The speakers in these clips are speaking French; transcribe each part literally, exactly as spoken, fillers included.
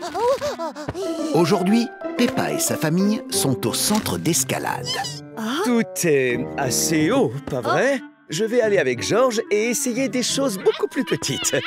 Aujourd'hui, Peppa et sa famille sont au centre d'escalade. Tout est assez haut, pas vrai? Je vais aller avec Georges et essayer des choses beaucoup plus petites.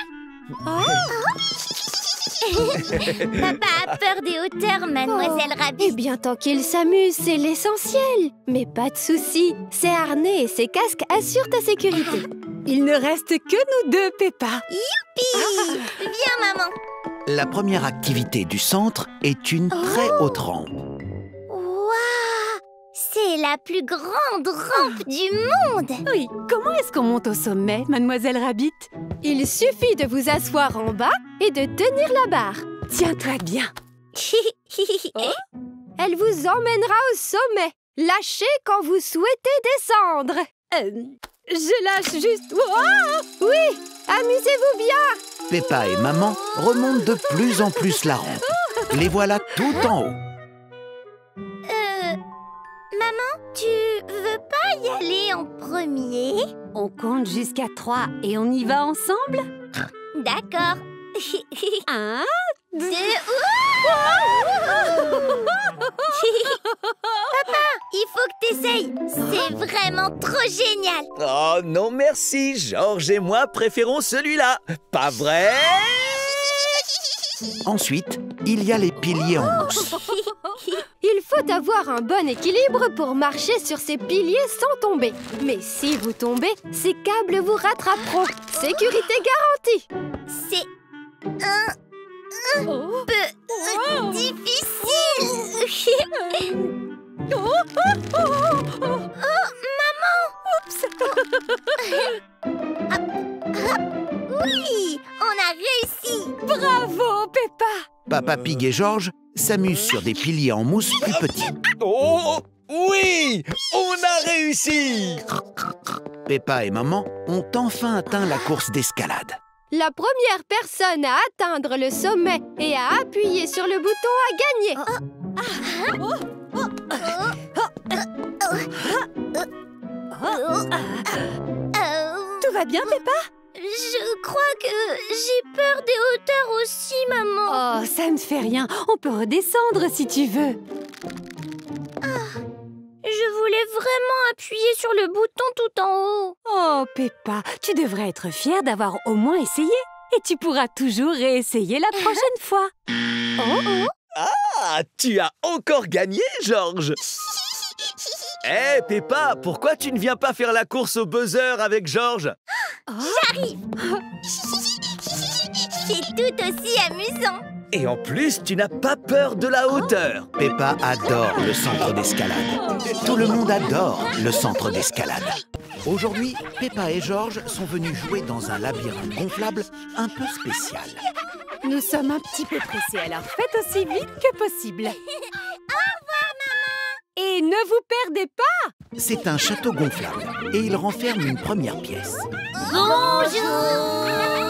Papa a peur des hauteurs, Mademoiselle Oh. Rabbit. Eh bien, tant qu'il s'amuse, c'est l'essentiel. Mais pas de souci, ses harnais et ses casques assurent ta sécurité. Il ne reste que nous deux, Peppa. Youpi! Viens, maman. La première activité du centre est une très haute rampe. Waouh! C'est la plus grande rampe du monde. Oui, comment est-ce qu'on monte au sommet, Mademoiselle Rabbit? Il suffit de vous asseoir en bas et de tenir la barre. Tiens-toi bien. Elle vous emmènera au sommet. Lâchez quand vous souhaitez descendre. Euh, je lâche juste... Wow! Oui, amusez-vous bien. Peppa et maman remontent de plus en plus la rampe. Les voilà tout en haut. Euh... Maman, tu veux pas y aller en premier? On compte jusqu'à trois et on y va ensemble? D'accord. Un, Deux... Papa, il faut que t'essayes. C'est vraiment trop génial. Oh non merci, Georges et moi préférons celui-là. Pas vrai? Ensuite, il y a les piliers en mousse. Il faut avoir un bon équilibre pour marcher sur ces piliers sans tomber. Mais si vous tombez, ces câbles vous rattraperont. Sécurité garantie. C'est un, un peu euh, difficile. Oh, maman! Oups! Ah, ah, oui, on a réussi. bravo, Peppa! Papa Pig et Georges s'amusent sur des piliers en mousse plus petits. Oh oui! On a réussi! Peppa et maman ont enfin atteint la course d'escalade. La première personne à atteindre le sommet et à appuyer sur le bouton a gagné. Euh, Tout va bien, Peppa? je crois que j'ai peur des hauteurs aussi, maman. Oh, ça ne fait rien. On peut redescendre si tu veux. Je voulais vraiment appuyer sur le bouton tout en haut. Oh, Peppa, tu devrais être fière d'avoir au moins essayé. Et tu pourras toujours réessayer la prochaine fois. Oh, Ah, tu as encore gagné, Georges! Hé, Peppa, pourquoi tu ne viens pas faire la course au buzzer avec Georges? j'arrive. C'est tout aussi amusant. Et en plus, tu n'as pas peur de la hauteur. Peppa adore le centre d'escalade. Tout le monde adore le centre d'escalade. Aujourd'hui, Peppa et Georges sont venus jouer dans un labyrinthe gonflable un peu spécial. Nous sommes un petit peu pressés, alors faites aussi vite que possible. Au revoir, maman. Et ne vous perdez pas! C'est un château gonflable et il renferme une première pièce. Bonjour.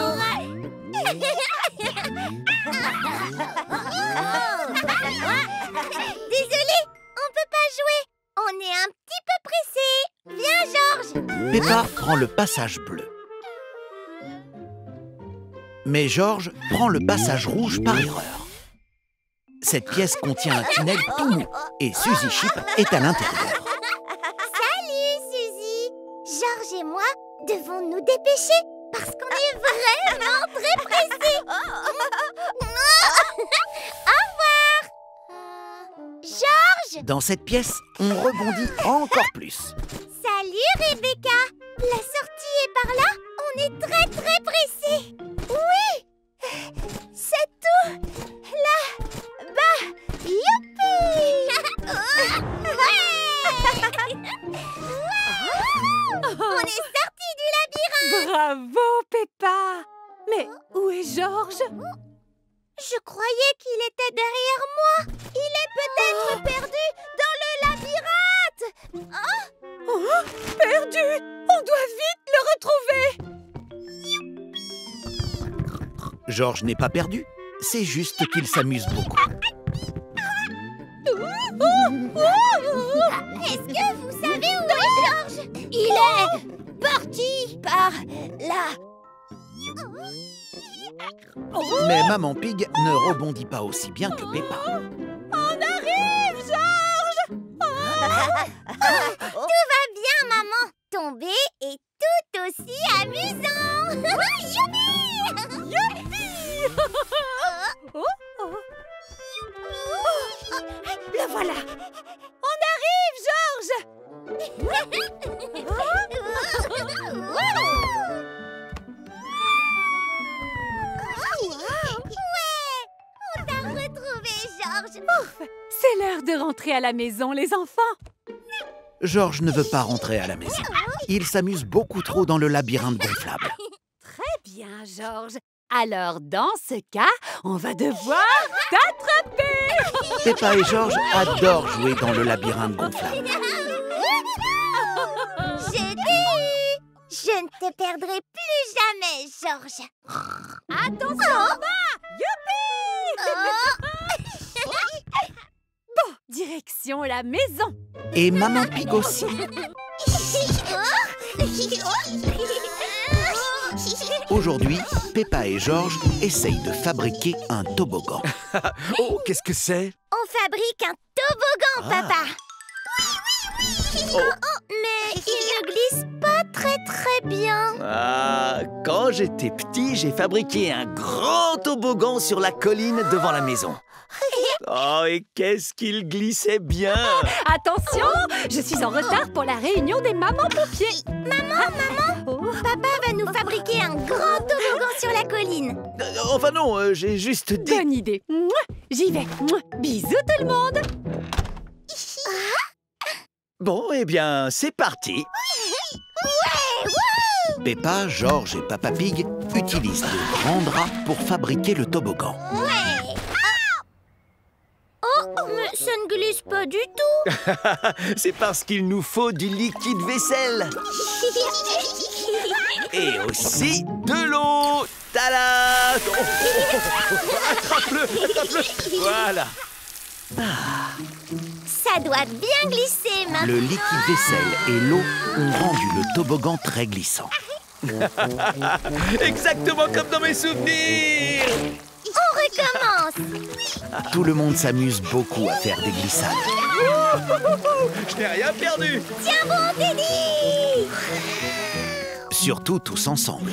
Désolée, on peut pas jouer. On est un petit peu pressé. Viens, Georges. Peppa prend le passage bleu. Mais Georges prend le passage rouge par erreur. Cette pièce contient un tunnel tout mou et Suzy Chip est à l'intérieur. Salut, Suzy. Georges et moi devons nous dépêcher parce qu'on est vraiment très pressés. Au revoir. Euh, Georges. Dans cette pièce, on rebondit encore plus. Salut, Rebecca. La sortie est par là. On est très très pressés. Oui, c'est tout. Là-bas. Youpi. Ouais. On est sortis du labyrinthe. Bravo, Peppa! Mais où est Georges? Je croyais qu'il était derrière moi. Il est peut-être perdu dans le labyrinthe. Oh, Oh, perdu! On doit vite le retrouver! Georges n'est pas perdu, c'est juste qu'il s'amuse beaucoup. est-ce que vous savez où est Georges? Il est parti par là. Mais Maman Pig ne rebondit pas aussi bien que Peppa. On arrive, Georges! Tout va bien, maman. Tomber est tout aussi amusant. Youpi! Youpi! Oh, oh. Le voilà. On arrive, Georges! Ouais! On t'a retrouvé, Georges! C'est l'heure de rentrer à la maison, les enfants. Georges ne veut pas rentrer à la maison. Il s'amuse beaucoup trop dans le labyrinthe gonflable. Très bien, Georges. Alors, dans ce cas, on va devoir t'attraper. Peppa et Georges adorent jouer dans le labyrinthe gonflable. Je dis! Je ne te perdrai plus jamais, Georges! Attention, en bas. Youpi! Bon, direction la maison. Et Maman Pig aussi. Aujourd'hui, Peppa et Georges essayent de fabriquer un toboggan. Oh, qu'est-ce que c'est? On fabrique un toboggan, Ah. papa! Oh. Mais il ne glisse pas très très bien. Ah, quand j'étais petit, j'ai fabriqué un grand toboggan sur la colline devant la maison. Oh, et qu'est-ce qu'il glissait bien! Attention, je suis en retard pour la réunion des mamans pompiers. Maman, maman, Oh. papa va nous fabriquer un grand toboggan sur la colline. Euh, Enfin non, euh, j'ai juste dit... Bonne idée. Mouah, j'y vais. Mouah. Bisous tout le monde. Bon, eh bien, c'est parti. Peppa, Georges et Papa Pig utilisent de grands draps pour fabriquer le toboggan. Ouais. Oh, mais ça ne glisse pas du tout. C'est parce qu'il nous faut du liquide vaisselle. Et aussi de l'eau. Tada! Oh, oh, oh, oh. Attrape-le, attrape-le. Voilà. Ça doit bien glisser maintenant. Le liquide vaisselle et l'eau ont rendu le toboggan très glissant. Exactement comme dans mes souvenirs. On recommence. Tout le monde s'amuse beaucoup à faire des glissades. Je n'ai rien perdu. Tiens bon, Teddy. Surtout tous ensemble.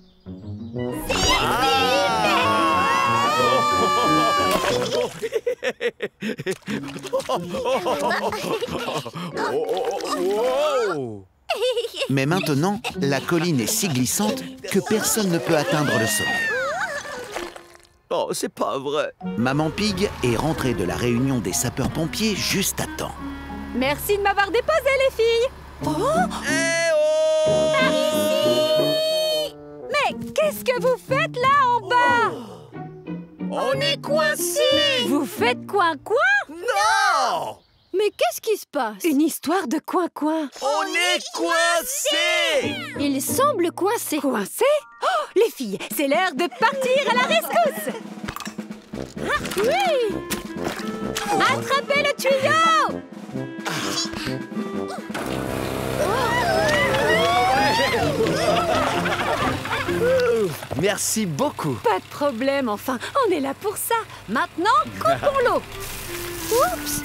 Oh. Mais maintenant, la colline est si glissante que personne ne peut atteindre le sommet. Oh, c'est pas vrai. Maman Pig est rentrée de la réunion des sapeurs-pompiers juste à temps. Merci de m'avoir déposé, les filles. Eh oh! Mais qu'est-ce que vous faites là en bas? On est coincés. Vous faites coin-coin? Non! Mais qu'est-ce qui se passe? Une histoire de coin-coin. On est coincés. Il semble coincé. Coincé? Oh, les filles, c'est l'heure de partir à la rescousse. Ah, oui! Attrapez le tuyau! Merci beaucoup. Pas de problème, enfin, on est là pour ça. Maintenant, coupons l'eau. Oups!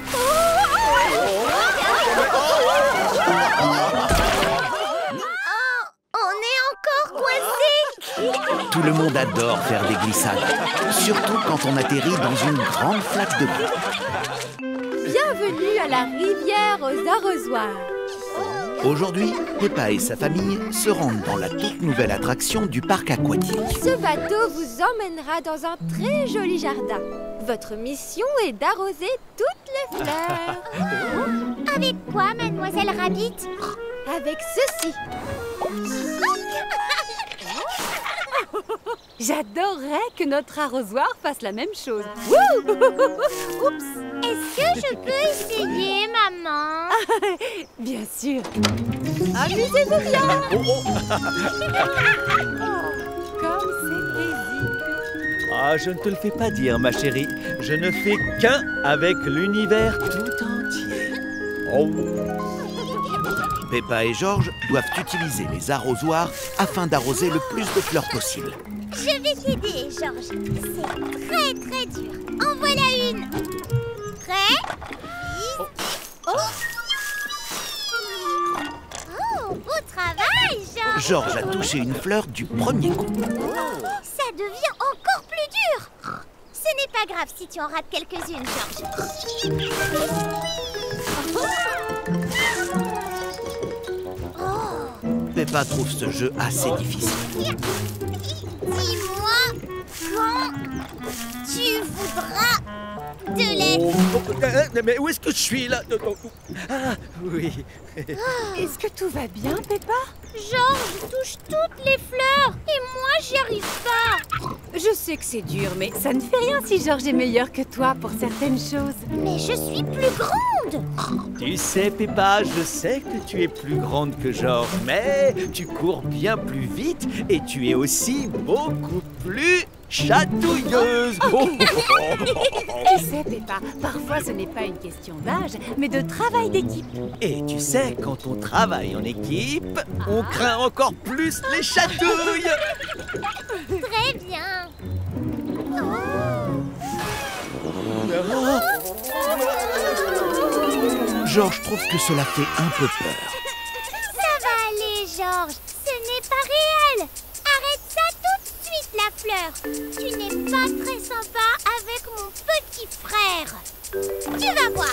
On est encore coincés. Tout le monde adore faire des glissades, surtout quand on atterrit dans une grande flaque de boue. Bienvenue à la rivière aux arrosoirs. Aujourd'hui, Peppa et sa famille se rendent dans la toute nouvelle attraction du parc aquatique. Ce bateau vous emmènera dans un très joli jardin. Votre mission est d'arroser toutes les fleurs. Avec quoi, Mademoiselle Rabbit? Avec ceci. J'adorerais que notre arrosoir fasse la même chose. Wouh! Oups! Est-ce que je peux essayer, maman? Bien sûr. Amusez-vous bien. Comme c'est paisible. Ah, je ne te le fais pas dire, ma chérie. Je ne fais qu'un avec l'univers tout entier. Oh. Peppa et Georges doivent utiliser les arrosoirs afin d'arroser le plus de fleurs possible. Je vais t'aider, Georges. C'est très très dur. En voilà une. Prêt? Dix. Oh. Oh, beau travail, Georges. Georges a touché une fleur du premier coup. Ça devient encore plus dur. Ce n'est pas grave si tu en rates quelques-unes, Georges. Peppa trouve ce jeu assez difficile. Dis-moi quand tu voudras de l'aide. Oh, mais où est-ce que je suis là? Ah, oui. Est-ce que tout va bien, Peppa? Georges touche toutes les fleurs et moi j'y arrive pas. Je sais que c'est dur, mais ça ne fait rien si Georges est meilleur que toi pour certaines choses. Mais je suis plus grande. Tu sais, Peppa, je sais que tu es plus grande que Georges, mais tu cours bien plus vite et tu es aussi beaucoup plus chatouilleuse. Oh. Tu sais, Peppa, parfois ce n'est pas une question d'âge, mais de travail d'équipe. Et tu sais, quand on travaille en équipe, on craint encore plus les chatouilles. Très bien. Georges trouve que cela fait un peu peur. Ça va aller, Georges. Ce n'est pas réel. Arrête ça tout de suite, la fleur. Tu n'es pas très sympa avec mon petit frère. Tu vas voir.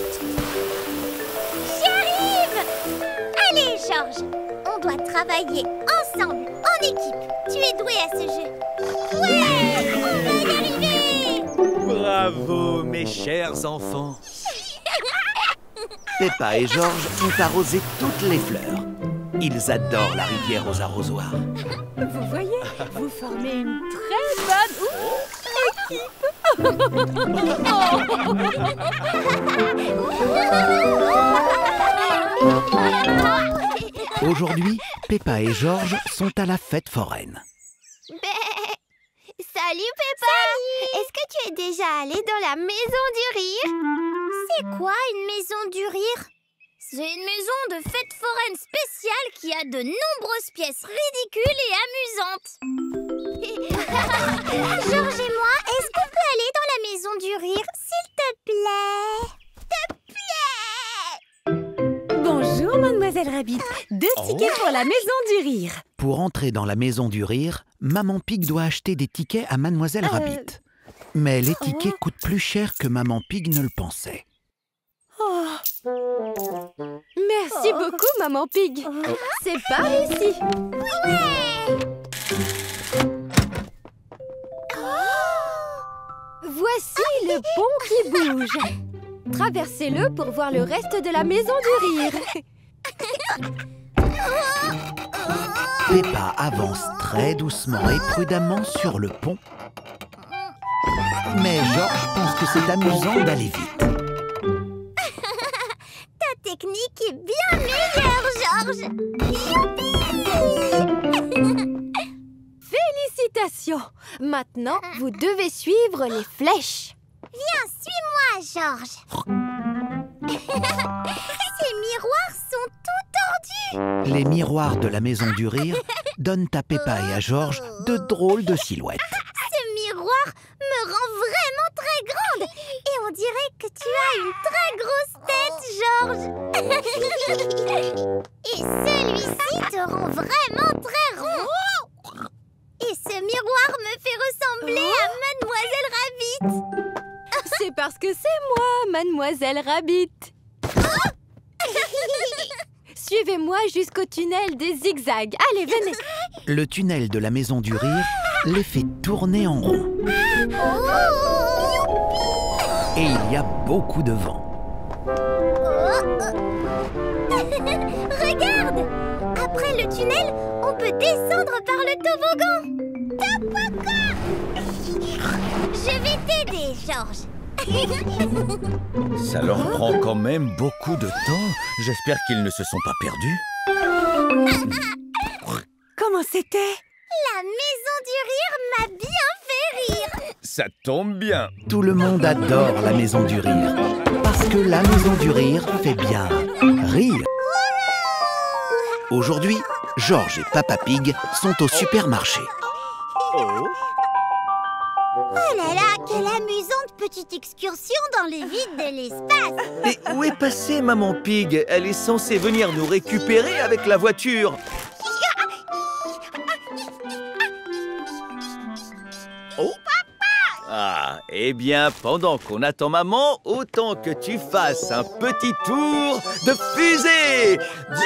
J'y arrive. Allez, Georges. On doit travailler ensemble, en équipe. Tu es doué à ce jeu. Ouais, on va y arriver. Bravo, mes chers enfants. Peppa et Georges ont arrosé toutes les fleurs. Ils adorent la rivière aux arrosoirs. Vous voyez, vous formez une très bonne équipe. Aujourd'hui, Peppa et Georges sont à la fête foraine. Salut Peppa. Est-ce que tu es déjà allée dans la maison du rire? C'est quoi une maison du rire? C'est une maison de fête foraine spéciale qui a de nombreuses pièces ridicules et amusantes. Georges et moi, est-ce qu'on peut aller dans la maison du rire, s'il te plaît? Te plaît? Bonjour, Mademoiselle Rabbit. Deux tickets Oh. pour la maison du rire. Pour entrer dans la maison du rire, Maman Pig doit acheter des tickets à Mademoiselle Euh. Rabbit. Mais les tickets coûtent plus cher que Maman Pig ne le pensait. Oh. Merci beaucoup, Maman Pig. C'est par ici. Voici le pont qui bouge. Traversez-le pour voir le reste de la maison du rire. Peppa avance très doucement et prudemment sur le pont. Mais Georges pense que c'est amusant d'aller vite. Ta technique est bien meilleure, Georges. Youpi! Félicitations. Maintenant, vous devez suivre les flèches. Viens, suis-moi, Georges. Ces miroirs sont tout tordus. Les miroirs de la maison du rire donnent à Peppa et à Georges de drôles de silhouettes. Ce miroir me rend vraiment très grande. Et on dirait que tu as une très grosse tête, Georges. Et celui-ci te rend vraiment très rond. Et ce miroir me fait ressembler à Mademoiselle Rabbit. C'est parce que c'est moi, Mademoiselle Rabbit. Suivez-moi jusqu'au tunnel des zigzags. Allez, venez. Le tunnel de la maison du rire les fait tourner en rond. Et il y a beaucoup de vent. Regarde! Après le tunnel, on peut descendre par le toboggan. Toboggan! Je vais t'aider, Georges. Ça leur prend quand même beaucoup de temps. J'espère qu'ils ne se sont pas perdus. Comment c'était? La maison du rire m'a bien fait rire. Ça tombe bien. Tout le monde adore la maison du rire. Parce que la maison du rire fait bien rire. Aujourd'hui, George et Papa Pig sont au supermarché. Oh. Oh là là, quelle amusante petite excursion dans les vides de l'espace. Mais où est passée Maman Pig? Elle est censée venir nous récupérer avec la voiture. Oh. Ah, eh bien, pendant qu'on attend maman, autant que tu fasses un petit tour de fusée.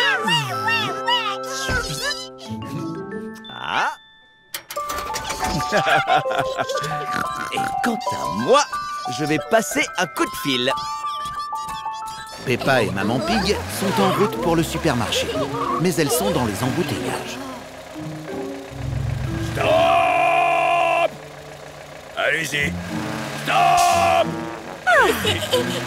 Ah. Et quant à moi, je vais passer un coup de fil. Peppa et Maman Pig sont en route pour le supermarché, mais elles sont dans les embouteillages. Stop! Allez-y! Stop! C'est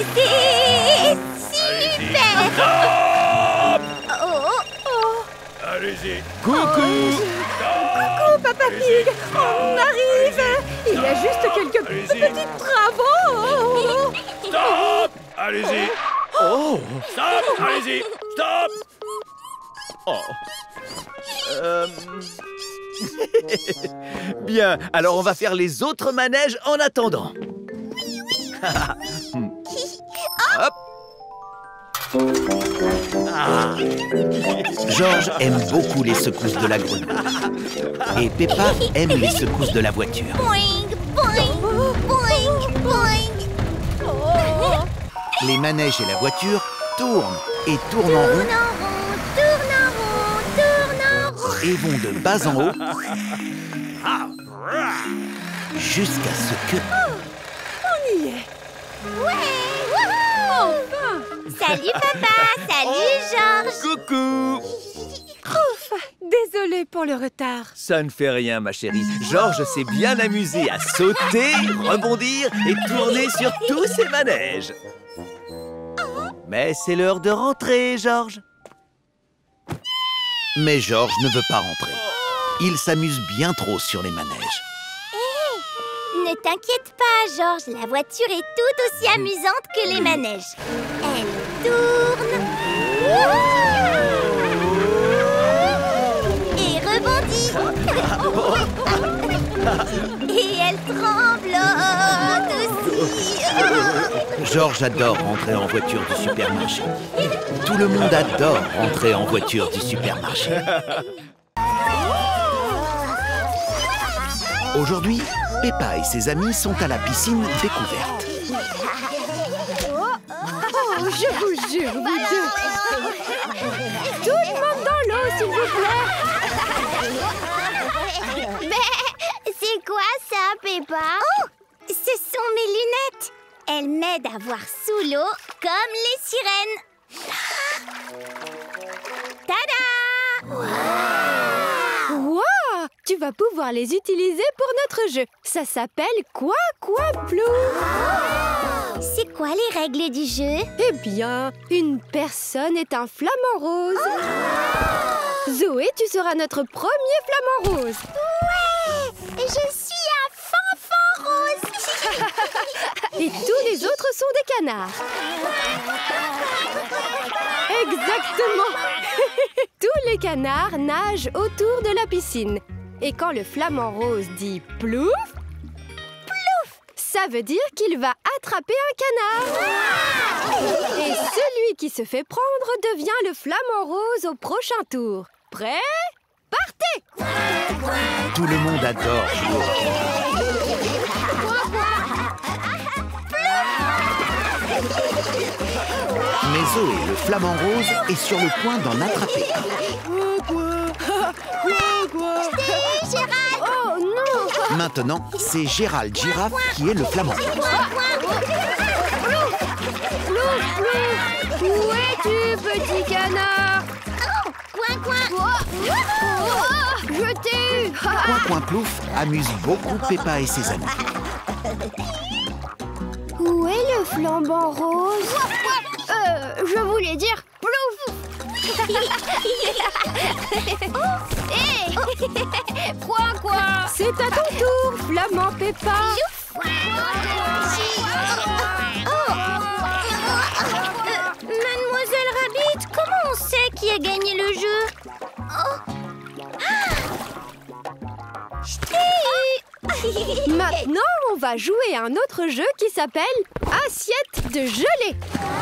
super. Stop! Oh, oh. Allez-y! Coucou! Coucou, Papa Pig. On arrive. Il y a juste quelques petits travaux. Stop! Allez-y! Oh! Stop! Allez-y! Stop! Oh! Euh... Bien, alors on va faire les autres manèges en attendant. Hop! Ah. George aime beaucoup les secousses de la grenouille. Et Peppa aime les secousses de la voiture. Boing, boing, boing, boing. Oh. Les manèges et la voiture tournent et tournent en Tourne rond en rond, tourne en rond, tourne en rond. et vont de bas en haut jusqu'à ce que... On y est. Ouais, wouhou. Enfin. Salut papa, salut Georges. Coucou! Ouf. Désolée pour le retard. Ça ne fait rien, ma chérie. Georges s'est bien amusé à sauter, rebondir et tourner sur tous ces manèges. Mais c'est l'heure de rentrer, Georges. Mais George ne veut pas rentrer. Il s'amuse bien trop sur les manèges. Ne t'inquiète pas, Georges, la voiture est tout aussi amusante que les manèges. Elle tourne et rebondit. Et elle tremblote aussi. George adore rentrer en voiture du supermarché. Tout le monde adore rentrer en voiture du supermarché. Aujourd'hui, Peppa et ses amis sont à la piscine découverte. Oh, je vous jure, vous deux. Tout le monde dans l'eau, s'il vous plaît. Mais c'est quoi ça, Peppa? Oh, ce sont mes lunettes. Elles m'aident à voir sous l'eau comme les sirènes. Tada! Wow! Tu vas pouvoir les utiliser pour notre jeu. Ça s'appelle Quoi Quoi Plou. C'est quoi les règles du jeu? Eh bien, une personne est un flamant rose. Zoé, tu seras notre premier flamant rose. Ouais! Je suis un fanfan rose. Et tous les autres sont des canards. Exactement. Tous les canards nagent autour de la piscine. Et quand le flamant rose dit plouf, plouf, ça veut dire qu'il va attraper un canard. Et celui qui se fait prendre devient le flamant rose au prochain tour. Prêt? Partez! Tout le monde adore jouer. Mais Zoé, le flamant rose, est sur le point d'en attraper un. Oh non! Maintenant, c'est Gérald Girafe qui est le flamant rose. Plouf, plouf! Où es-tu, petit canard? Coin, coin. Je t'ai! Coin Coin Plouf amuse beaucoup Peppa et ses amis. Où est le flambant rose? Euh, je voulais dire plouf! Hé! Quoi, quoi? C'est à ton tour, flamand Peppa! Mademoiselle Rabbit, comment on sait qui a gagné le jeu? Maintenant, on va jouer à un autre jeu qui s'appelle Assiette de gelée.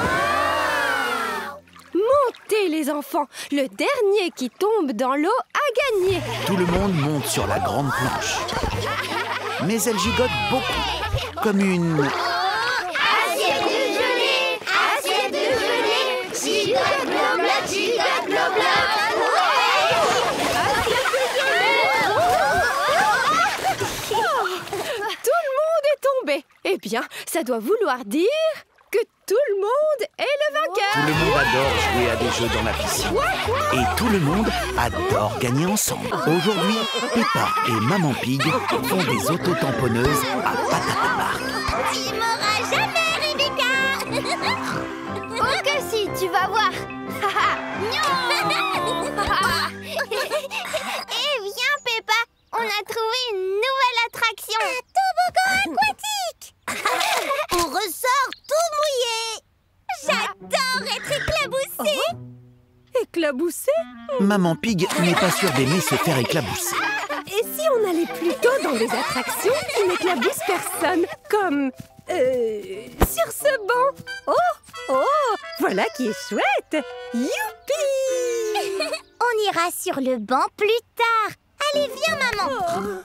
Montez les enfants, le dernier qui tombe dans l'eau a gagné. Tout le monde monte sur la grande planche. Mais elle gigote beaucoup, comme une... Assiette de gelée, assiette de gelée, gigote blabla, gigote blabla. Tout le monde est tombé. Eh bien, ça doit vouloir dire que tout le monde est le vainqueur. Tout le monde adore jouer à des jeux dans la piscine. Et tout le monde adore gagner ensemble. Aujourd'hui, Peppa et Maman Pig font des autotamponneuses à Patata Park. Tu m'auras jamais, Rebecca. Oh que si, tu vas voir. Eh viens, Peppa, on a trouvé une nouvelle attraction. Un toboggan aquatique. On ressort tout mouillé. J'adore être éclaboussée. Éclaboussé? Maman Pig n'est pas sûre d'aimer se faire éclabousser. Et si on allait plutôt dans des attractions qui n'éclaboussent personne, comme... Euh, sur ce banc. Oh, oh, voilà qui est chouette. Youpi! On ira sur le banc plus tard. Allez, viens, maman.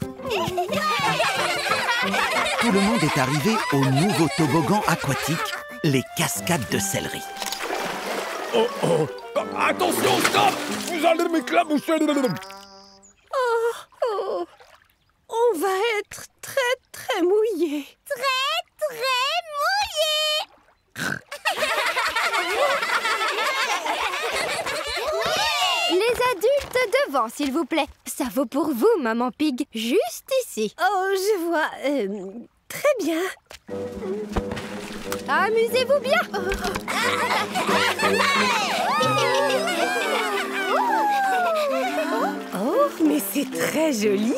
Tout le monde est arrivé au nouveau toboggan aquatique, les cascades de céleri. Oh oh! Attention, stop! Vous allez m'éclabousser! Oh, oh. On va être très, très mouillés. Très, très mouillé. Les adultes devant, s'il vous plaît. Ça vaut pour vous, Maman Pig, juste ici. Oh, je vois. Euh, très bien. Amusez-vous bien. Oh, mais c'est très joli.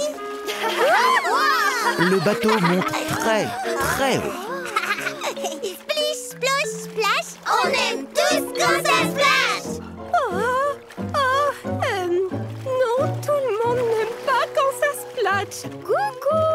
Le bateau monte très, très haut. Splish, splosh, splash. On aime tous quand ça splash. Oh, oh, euh, non, tout le monde n'aime pas quand ça splatch. Coucou.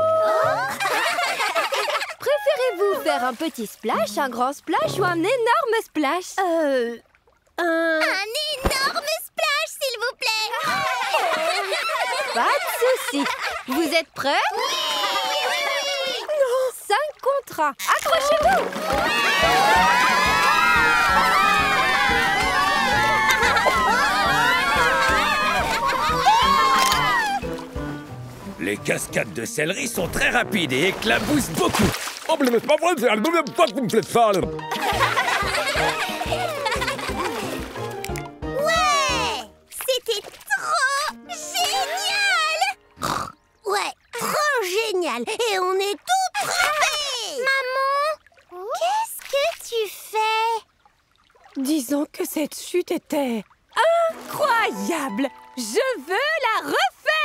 Préférez-vous faire un petit splash, un grand splash ou un énorme splash? Euh, un... Un énorme splash, s'il vous plaît. Pas de souci. Vous êtes prêts? Non. Cinq contre un. Accrochez-vous. Les cascades de céleri sont très rapides et éclaboussent beaucoup. Oh, mais c'est pas vrai, c'est la deuxième fois que vous me faites ça. Ouais, c'était trop génial. Ouais, trop génial. Et on est tout trempés. Maman, qu'est-ce que tu fais? Disons que cette chute était incroyable. Je veux la refaire.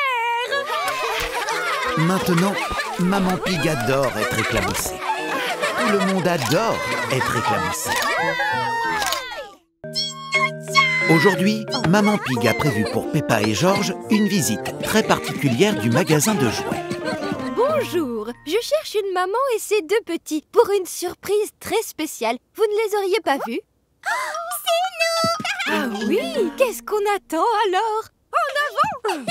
Maintenant, Maman Pig adore être éclaboussée. Tout le monde adore être éclaboussé. Aujourd'hui, Maman Pig a prévu pour Peppa et Georges une visite très particulière du magasin de jouets. Bonjour, je cherche une maman et ses deux petits pour une surprise très spéciale. Vous ne les auriez pas vus? Ah oui, Qu'est-ce qu'on attend alors? En avant!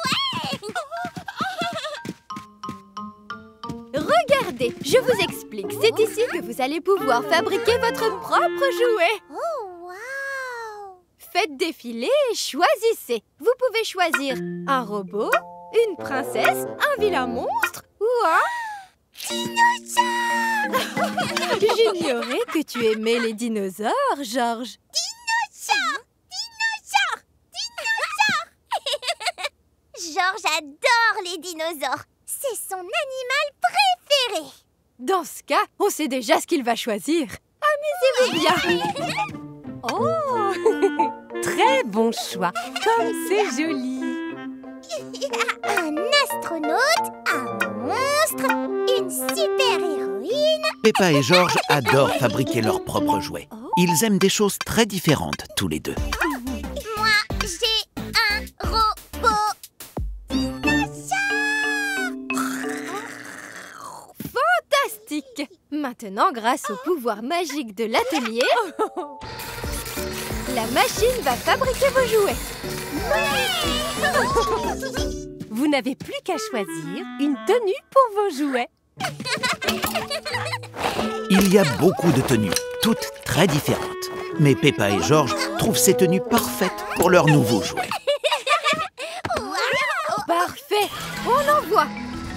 Regardez, je vous explique. C'est ici que vous allez pouvoir fabriquer votre propre jouet. Oh, waouh. Faites défiler et choisissez. Vous pouvez choisir un robot, une princesse, un vilain monstre ou un... Dinosaure. J'ignorais que tu aimais les dinosaures, Georges. Dinosaure. Dinosaure. Dinosaure. Georges adore les dinosaures. C'est son animal préféré. Dans ce cas, on sait déjà ce qu'il va choisir. Amusez-vous bien. oh, très bon choix. Comme c'est joli. Un astronaute, un monstre, une super-héroïne. Peppa et Georges adorent fabriquer leurs propres jouets. Ils aiment des choses très différentes, tous les deux. Moi, j'ai un robot. Dinosaure. Maintenant, grâce au pouvoir magique de l'atelier, la machine va fabriquer vos jouets. Vous n'avez plus qu'à choisir une tenue pour vos jouets. Il y a beaucoup de tenues, toutes très différentes. Mais Peppa et Georges trouvent ces tenues parfaites pour leurs nouveaux jouets. Parfait, on envoie.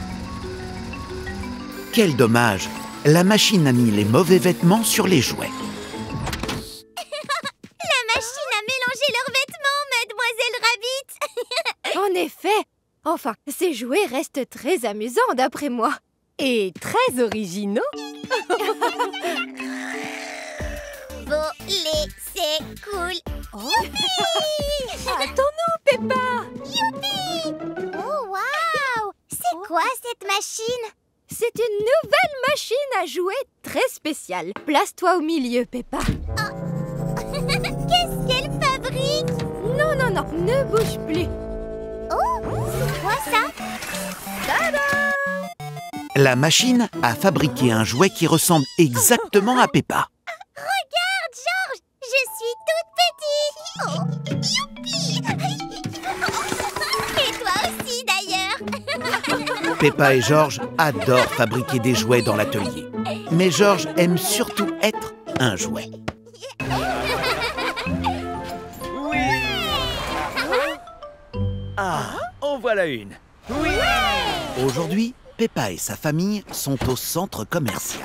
Quel dommage! La machine a mis les mauvais vêtements sur les jouets. La machine a mélangé leurs vêtements, Mademoiselle Rabbit. En effet. Enfin, ces jouets restent très amusants d'après moi. Et très originaux. Voler, c'est cool. Attends-nous, Peppa. Oh, waouh! C'est quoi cette machine? C'est une nouvelle machine à jouer très spéciale. Place-toi au milieu, Peppa. Qu'est-ce qu'elle fabrique? Non, non, non, ne bouge plus. Oh, c'est quoi ça? La machine a fabriqué un jouet qui ressemble exactement à Peppa. Regarde, Georges, je suis toute petite. Oh, youpi! Et toi aussi, d'ailleurs. Peppa et Georges adorent fabriquer des jouets dans l'atelier. Mais Georges aime surtout être un jouet. Oui. Ah, en voilà une. Oui. Aujourd'hui, Peppa et sa famille sont au centre commercial.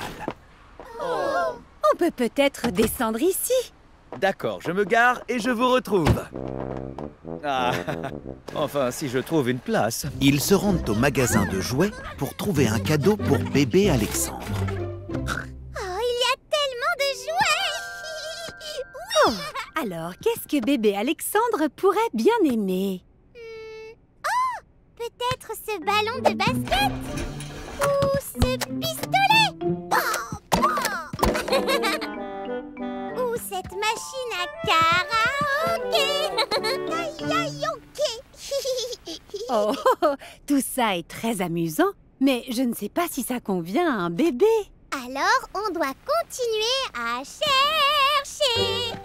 On peut peut-être descendre ici. D'accord, je me gare et je vous retrouve. Ah, enfin, si je trouve une place. Ils se rendent au magasin de jouets pour trouver un cadeau pour bébé Alexandre. Oh, il y a tellement de jouets. Oh, alors, qu'est-ce que bébé Alexandre pourrait bien aimer? Oh, peut-être ce ballon de basket. Ou ce pistolet. Pan, pan. Ou cette machine à karaoké. Karaoké. Oh, tout ça est très amusant, mais je ne sais pas si ça convient à un bébé. Alors, on doit continuer à chercher.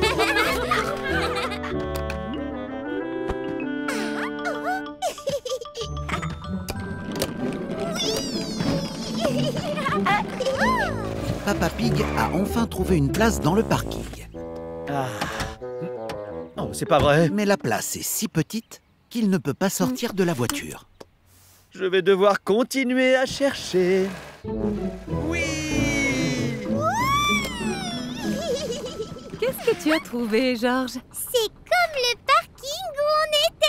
Papa Pig a enfin trouvé une place dans le parking. Ah. Oh, c'est pas vrai. Mais la place est si petite qu'il ne peut pas sortir de la voiture. Je vais devoir continuer à chercher. Oui. Qu'est-ce que tu as trouvé, Georges? C'est comme le parking où on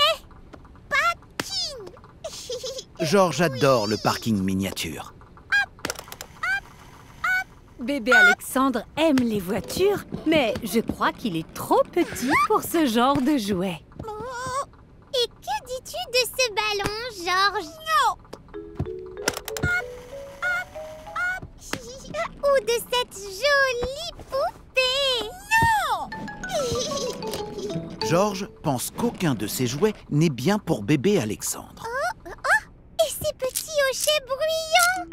était. Parking. Georges adore le parking miniature. Bébé Alexandre aime les voitures, mais je crois qu'il est trop petit pour ce genre de jouet. Oh. Et que dis-tu de ce ballon, Georges? Non. Ou de cette jolie poupée? Non. Georges pense qu'aucun de ces jouets n'est bien pour bébé Alexandre. Oh, oh, et ces petits hochets bruyants.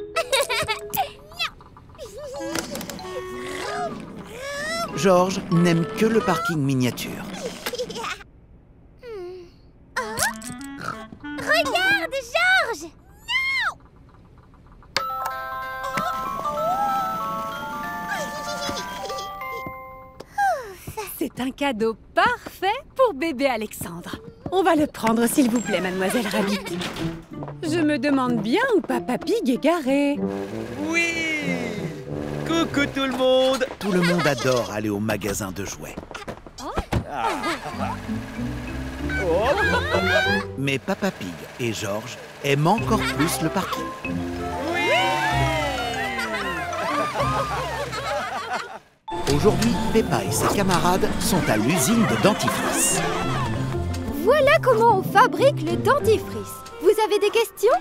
Georges n'aime que le parking miniature. Hmm. Oh. Regarde, Georges. Non. C'est un cadeau parfait pour bébé Alexandre. On va le prendre, s'il vous plaît, Mademoiselle Rabbit. Je me demande bien où Papa Pig est garé. Oui. Coucou tout le monde. Tout le monde adore aller au magasin de jouets. Ah. Oh. Mais Papa Pig et Georges aiment encore plus le parking. Aujourd'hui, Peppa et ses camarades sont à l'usine de dentifrice. Voilà comment on fabrique le dentifrice. Vous avez des questions?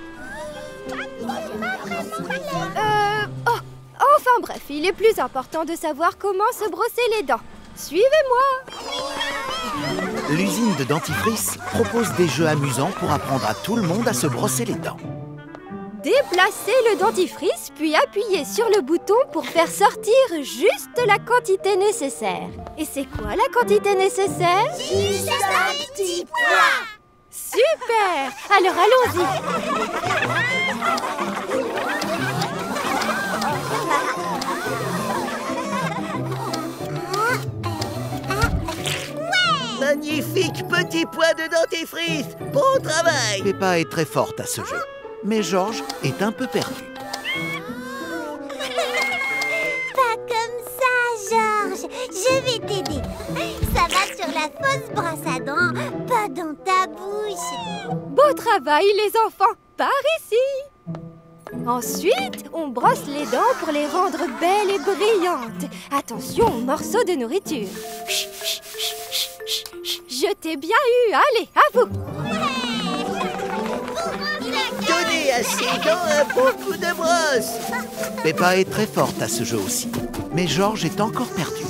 Euh... Oh, enfin bref, il est plus important de savoir comment se brosser les dents. Suivez-moi. L'usine de dentifrice propose des jeux amusants pour apprendre à tout le monde à se brosser les dents. déplacer le dentifrice, puis appuyer sur le bouton pour faire sortir juste la quantité nécessaire. Et c'est quoi la quantité nécessaire? Juste un petit pois. Super! Alors allons-y. Magnifique petit pois de dentifrice. Bon travail. Peppa est très forte à ce jeu, mais George est un peu perdu. Pas comme ça, George. Je vais t'aider. Ça va sur la fausse brosse à dents, pas dans ta bouche. Beau travail, les enfants. Par ici. Ensuite, on brosse les dents pour les rendre belles et brillantes. Attention aux morceaux de nourriture. Chut, chut, chut, chut, chut, chut. Je t'ai bien eu. Allez, à vous. Donnez à ces dents un bon coup de brosse. Peppa est très forte à ce jeu aussi, mais George est encore perdu.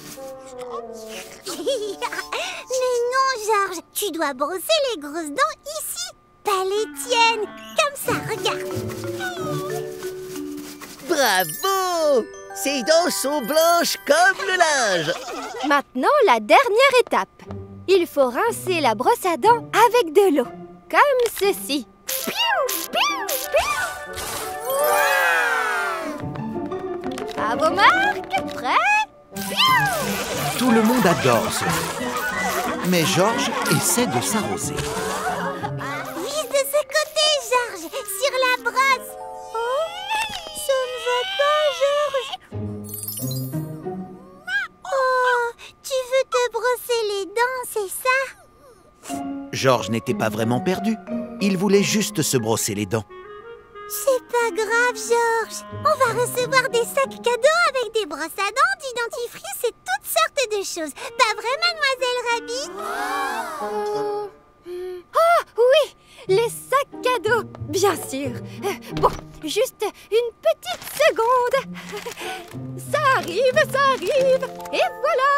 Mais non, George. Tu dois brosser les grosses dents ici, pas les tiennes. Comme ça, regarde. Bravo! Ces dents sont blanches comme le linge. Maintenant, la dernière étape. Il faut rincer la brosse à dents avec de l'eau, comme ceci. À vos marques, prêts? Tout le monde adore ce jeu, mais George essaie de s'arroser. Vise de ce côté, George, sur la brosse. Oh, ça ne va pas, George. Oh, tu veux te brosser les dents, c'est ça? George n'était pas vraiment perdu. Il voulait juste se brosser les dents. C'est pas grave, George. On va recevoir des sacs cadeaux avec des brosses à dents, du dentifrice et toutes sortes de choses. Pas vrai, Mademoiselle Rabbit? Oh, oui, les sacs cadeaux, bien sûr. Euh, Bon, juste une petite seconde. Ça arrive, ça arrive. Et voilà.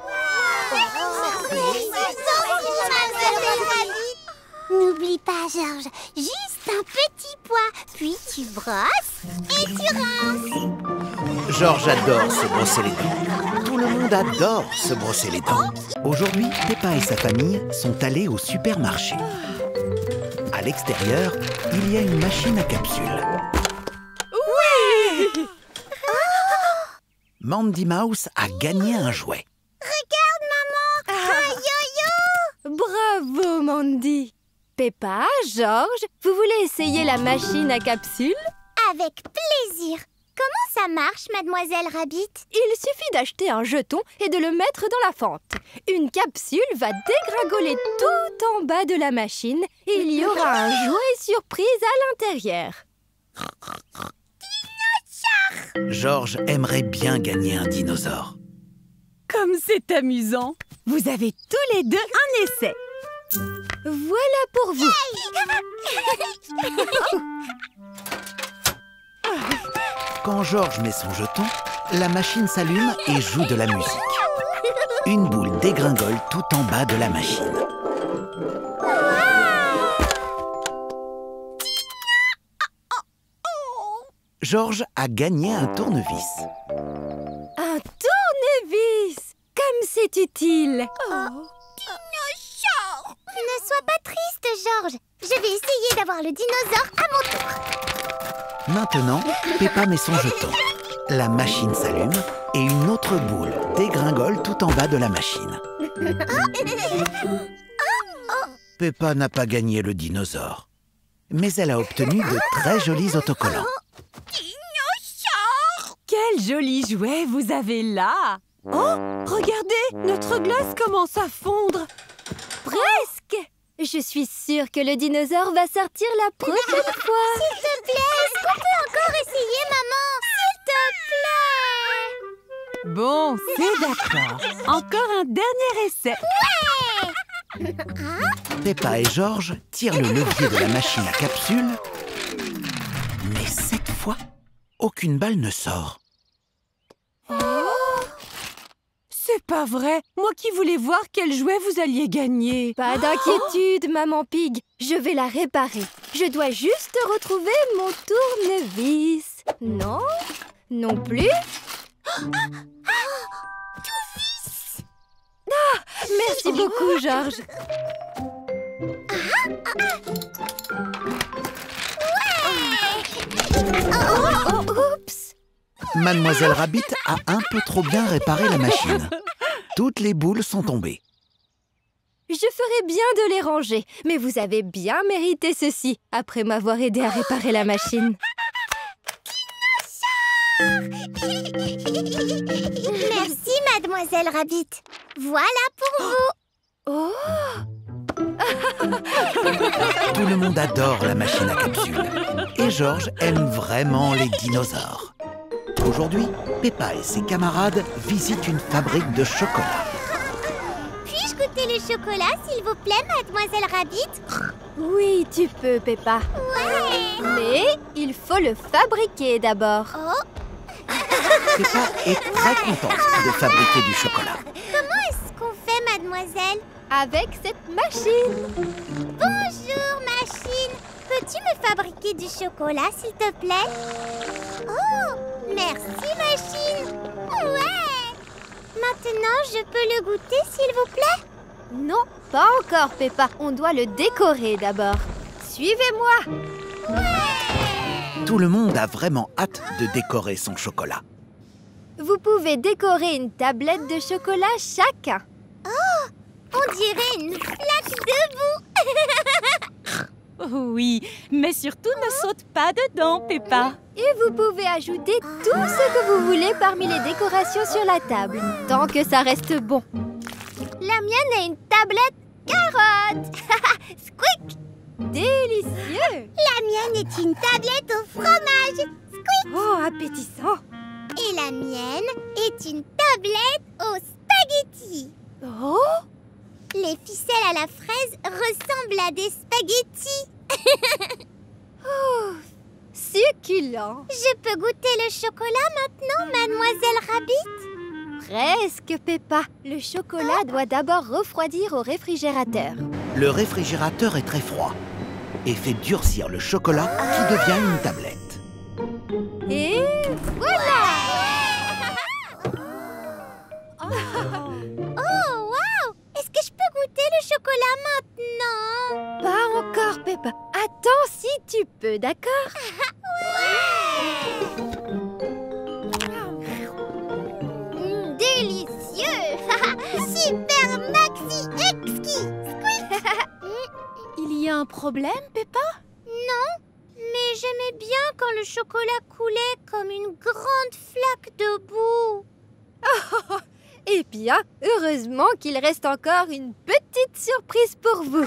N'oublie pas, George, juste un petit pois, puis tu brosses et tu rinces. George adore se brosser les dents. Tout le monde adore se brosser les dents. Aujourd'hui, Peppa et sa famille sont allés au supermarché. À l'extérieur, il y a une machine à capsules. Oui. Mandy Mouse a gagné un jouet. Regarde, maman, un yo-yo. Bravo, Mandy. Peppa, George, vous voulez essayer la machine à capsules? Avec plaisir. Comment ça marche, Mademoiselle Rabbit? Il suffit d'acheter un jeton et de le mettre dans la fente. Une capsule va dégringoler tout en bas de la machine et il y aura un jouet surprise à l'intérieur. George aimerait bien gagner un dinosaure. Comme c'est amusant. Vous avez tous les deux un essai. Voilà pour vous. Quand George met son jeton, la machine s'allume et joue de la musique. Une boule dégringole tout en bas de la machine. George a gagné un tournevis. Un tournevis. Comme c'est utile. Ne sois pas triste, George. Je vais essayer d'avoir le dinosaure à mon tour. Maintenant, Peppa met son jeton. La machine s'allume et une autre boule dégringole tout en bas de la machine. Peppa n'a pas gagné le dinosaure, mais elle a obtenu de très jolis autocollants. Quel joli jouet vous avez là! Oh, regardez, notre glace commence à fondre. Presque. Je suis sûre que le dinosaure va sortir la prochaine fois. S'il te plaît, est-ce qu'on peut encore essayer, maman? S'il te plaît. Bon, c'est d'accord. Encore un dernier essai. Peppa et George tirent le levier de la machine à capsules, mais cette fois, aucune balle ne sort. C'est pas vrai. Moi qui voulais voir quel jouet vous alliez gagner. Pas d'inquiétude, maman Pig. Je vais la réparer. Je dois juste retrouver mon tournevis. Non, non plus. Ah, merci beaucoup, Georges. Oh, oh, oups. Mademoiselle Rabbit a un peu trop bien réparé la machine. Toutes les boules sont tombées. Je ferais bien de les ranger, mais vous avez bien mérité ceci après m'avoir aidé à réparer la machine. Merci, Mademoiselle Rabbit. Voilà pour vous. Oh! Tout le monde adore la machine à capsules. Et Georges aime vraiment les dinosaures. Aujourd'hui, Peppa et ses camarades visitent une fabrique de chocolat. Puis-je goûter le chocolat, s'il vous plaît, Mademoiselle Rabbit? Oui, tu peux, Peppa. Ouais. Mais il faut le fabriquer d'abord. Oh, Peppa est très contente de fabriquer du chocolat. comment est-ce qu'on fait, mademoiselle? Avec cette machine. Bonjour, machine. Peux-tu me fabriquer du chocolat, s'il te plaît? Oh, merci, machine. Ouais. Maintenant, je peux le goûter, s'il vous plaît? Non, pas encore, Peppa. On doit le décorer d'abord. Suivez-moi. Tout le monde a vraiment hâte de décorer son chocolat. Vous pouvez décorer une tablette de chocolat chacun. On dirait une flaque de boue. Oui, mais surtout ne saute pas dedans, Peppa. Et vous pouvez ajouter tout ce que vous voulez parmi les décorations sur la table, tant que ça reste bon. La mienne est une tablette carotte. Squeak. Délicieux. La mienne est une tablette au fromage. Squeak. Oh, appétissant. Et la mienne est une tablette au spaghetti. Oh, Les ficelles à la fraise ressemblent à des spaghettis. succulent. Je peux goûter le chocolat maintenant, Mademoiselle Rabbit? Presque, Peppa. Le chocolat doit d'abord refroidir au réfrigérateur. Le réfrigérateur est très froid et fait durcir le chocolat qui devient une tablette. Et voilà. Oh, wow! Est-ce que je peux goûter le chocolat maintenant? Pas encore, Peppa. Attends si tu peux, d'accord? Mm, délicieux! Super maxi exquis! Squeak! Il y a un problème, Peppa? Non, mais j'aimais bien quand le chocolat coulait comme une grande flaque de boue. Eh bien, heureusement qu'il reste encore une petite surprise pour vous.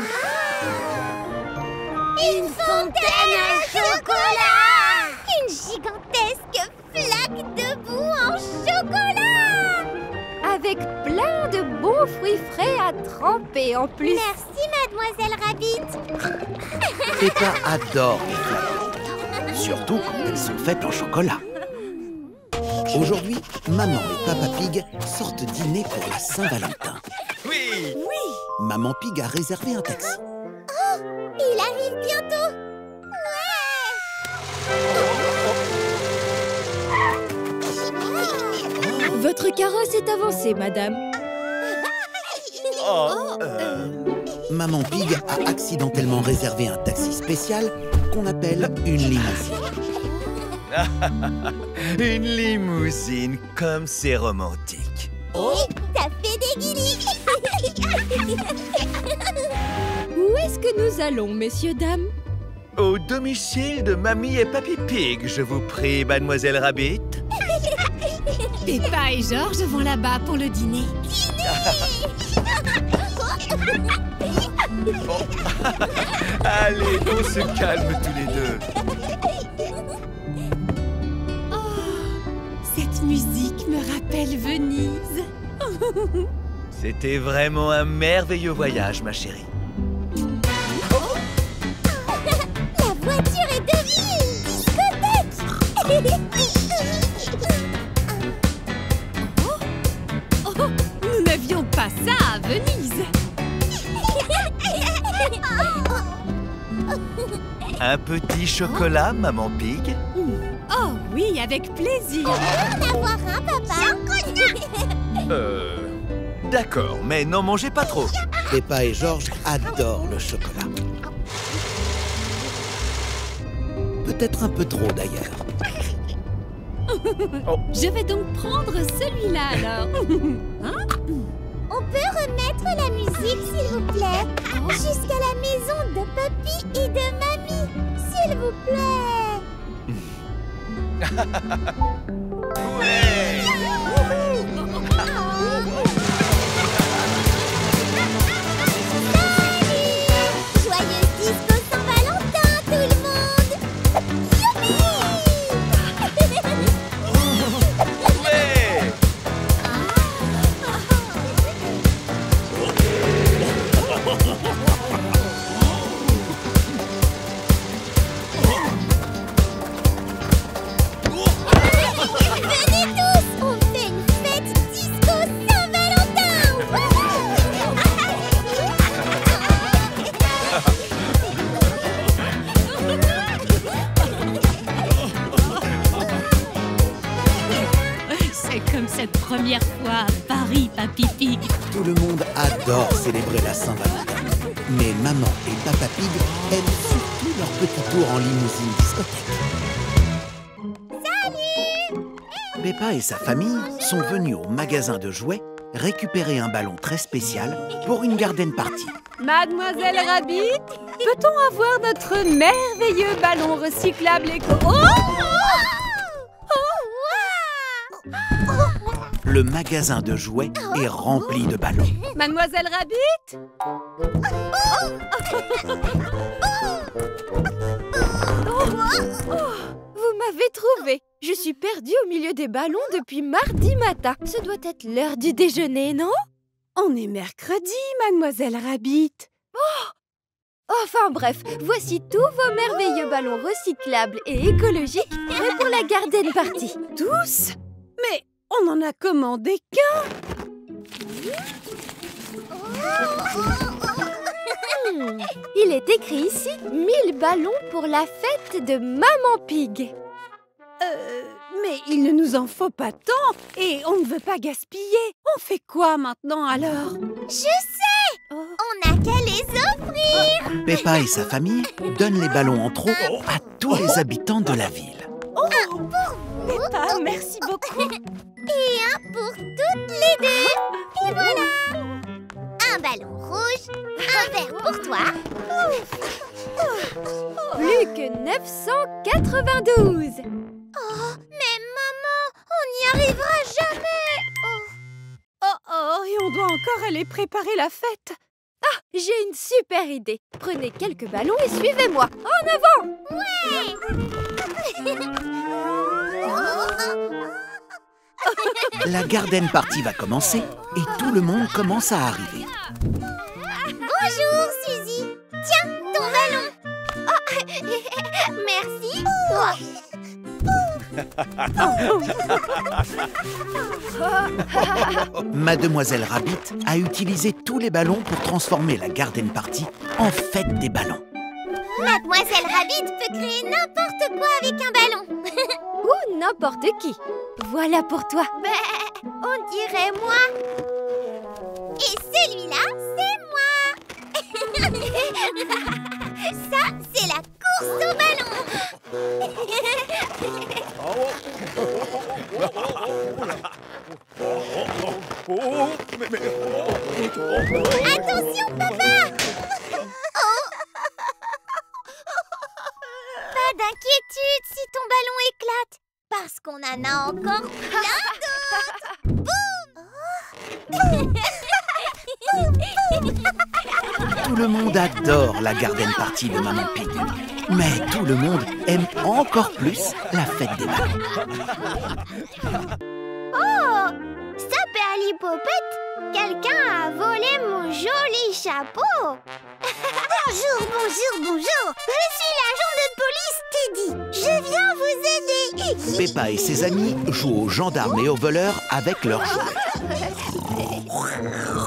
Une fontaine à chocolat! Une gigantesque flaque de boue en chocolat! Avec plein de bons fruits frais à tremper en plus. Merci, Mademoiselle Rabbit. Peppa adore les flacons, surtout quand elles sont faites en chocolat. Aujourd'hui, Maman et Papa Pig sortent dîner pour la Saint-Valentin. Oui. Maman Pig a réservé un taxi. Il arrive bientôt. Votre carrosse est avancée, madame. Oh, euh, Maman Pig a accidentellement réservé un taxi spécial qu'on appelle une limousine. une limousine, comme c'est romantique. Ça fait des guilis. Où est-ce que nous allons, messieurs, dames? Au domicile de Mamie et Papy Pig, je vous prie, Mademoiselle Rabbit. Peppa et Georges vont là-bas pour le dîner. Bon. Allez, on se calme tous les deux. Cette musique me rappelle Venise. C'était vraiment un merveilleux voyage, ma chérie. La voiture est devenue une discothèque. Oh, nous n'avions pas ça à Venise. Un petit chocolat, Maman Pig? Oh oui, avec plaisir. On en avoir un, papa. Euh... D'accord, mais n'en mangez pas trop. Peppa et Georges adorent le chocolat. Peut-être un peu trop d'ailleurs. Je vais donc prendre celui-là alors. Hein? On peut remettre la musique, s'il vous plaît, jusqu'à la maison de papy et de mamie, s'il vous plaît. Ouais! Joyeux disco Saint-Valentin, tout le monde. Youpi! Ouais! Venez tous, on fait une fête disco Saint-Valentin. C'est comme cette première fois à Paris, Papy Pig. Tout le monde adore célébrer la Saint-Valentin. Mais Maman et Papa Pig aiment surtout leur petit tour en limousine discothèque. Peppa et sa famille sont venus au magasin de jouets récupérer un ballon très spécial pour une garden party. Mademoiselle Rabbit, peut-on avoir notre merveilleux ballon recyclable éco... Oh! Le magasin de jouets est rempli de ballons. Mademoiselle Rabbit? Vous m'avez trouvé. Je suis perdue au milieu des ballons depuis mardi matin. Ce doit être l'heure du déjeuner, non? On est mercredi, Mademoiselle Rabbit. Enfin bref, voici tous vos merveilleux ballons recyclables et écologiques prêts pour la garden party. Tous? Mais on n'en a commandé qu'un. Hmm, il est écrit ici mille ballons pour la fête de Maman Pig. Euh, mais il ne nous en faut pas tant et on ne veut pas gaspiller. On fait quoi maintenant alors? Je sais, on n'a qu'à les offrir. Peppa et sa famille donnent les ballons en trop à tous les habitants de la ville. Peppa, merci beaucoup. Et un pour toutes les deux. Et voilà. Un ballon rouge, un vert pour toi. Plus que neuf cent quatre-vingt-douze. Oh, mais maman, on n'y arrivera jamais. Oh. Oh oh, et on doit encore aller préparer la fête. Ah, j'ai une super idée. Prenez quelques ballons et suivez-moi. En avant! La garden party va commencer et tout le monde commence à arriver. Bonjour, Suzy. Tiens, ton ballon. Oh, merci. Oh. Mademoiselle Rabbit a utilisé tous les ballons pour transformer la garden party en fête des ballons. Mademoiselle Rabbit peut créer n'importe quoi avec un ballon. Ou n'importe qui. Voilà pour toi. Ben, on dirait moi. Et celui-là, c'est moi. Ça, c'est la course au ballon. Attention, papa. Pas d'inquiétude si ton ballon éclate, parce qu'on en a encore plein d'autres. Tout le monde adore la garden party de Maman Pig. Mais tout le monde aime encore plus la fête des ballons. Oh, Saperlipopette, quelqu'un a volé mon joli chapeau. Bonjour, bonjour, bonjour. Je suis l'agent de police Teddy. Je viens vous aider. Peppa et ses amis jouent aux gendarmes et aux voleurs avec leurs jouets.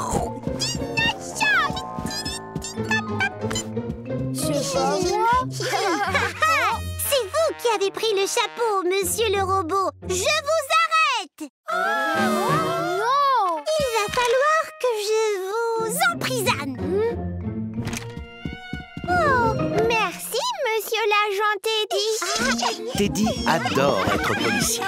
C'est pas moi. avez pris le chapeau, monsieur le robot. Je vous arrête. Non. Il va falloir que je vous emprisonne. Oh, merci, monsieur l'agent Teddy. Teddy adore être policier.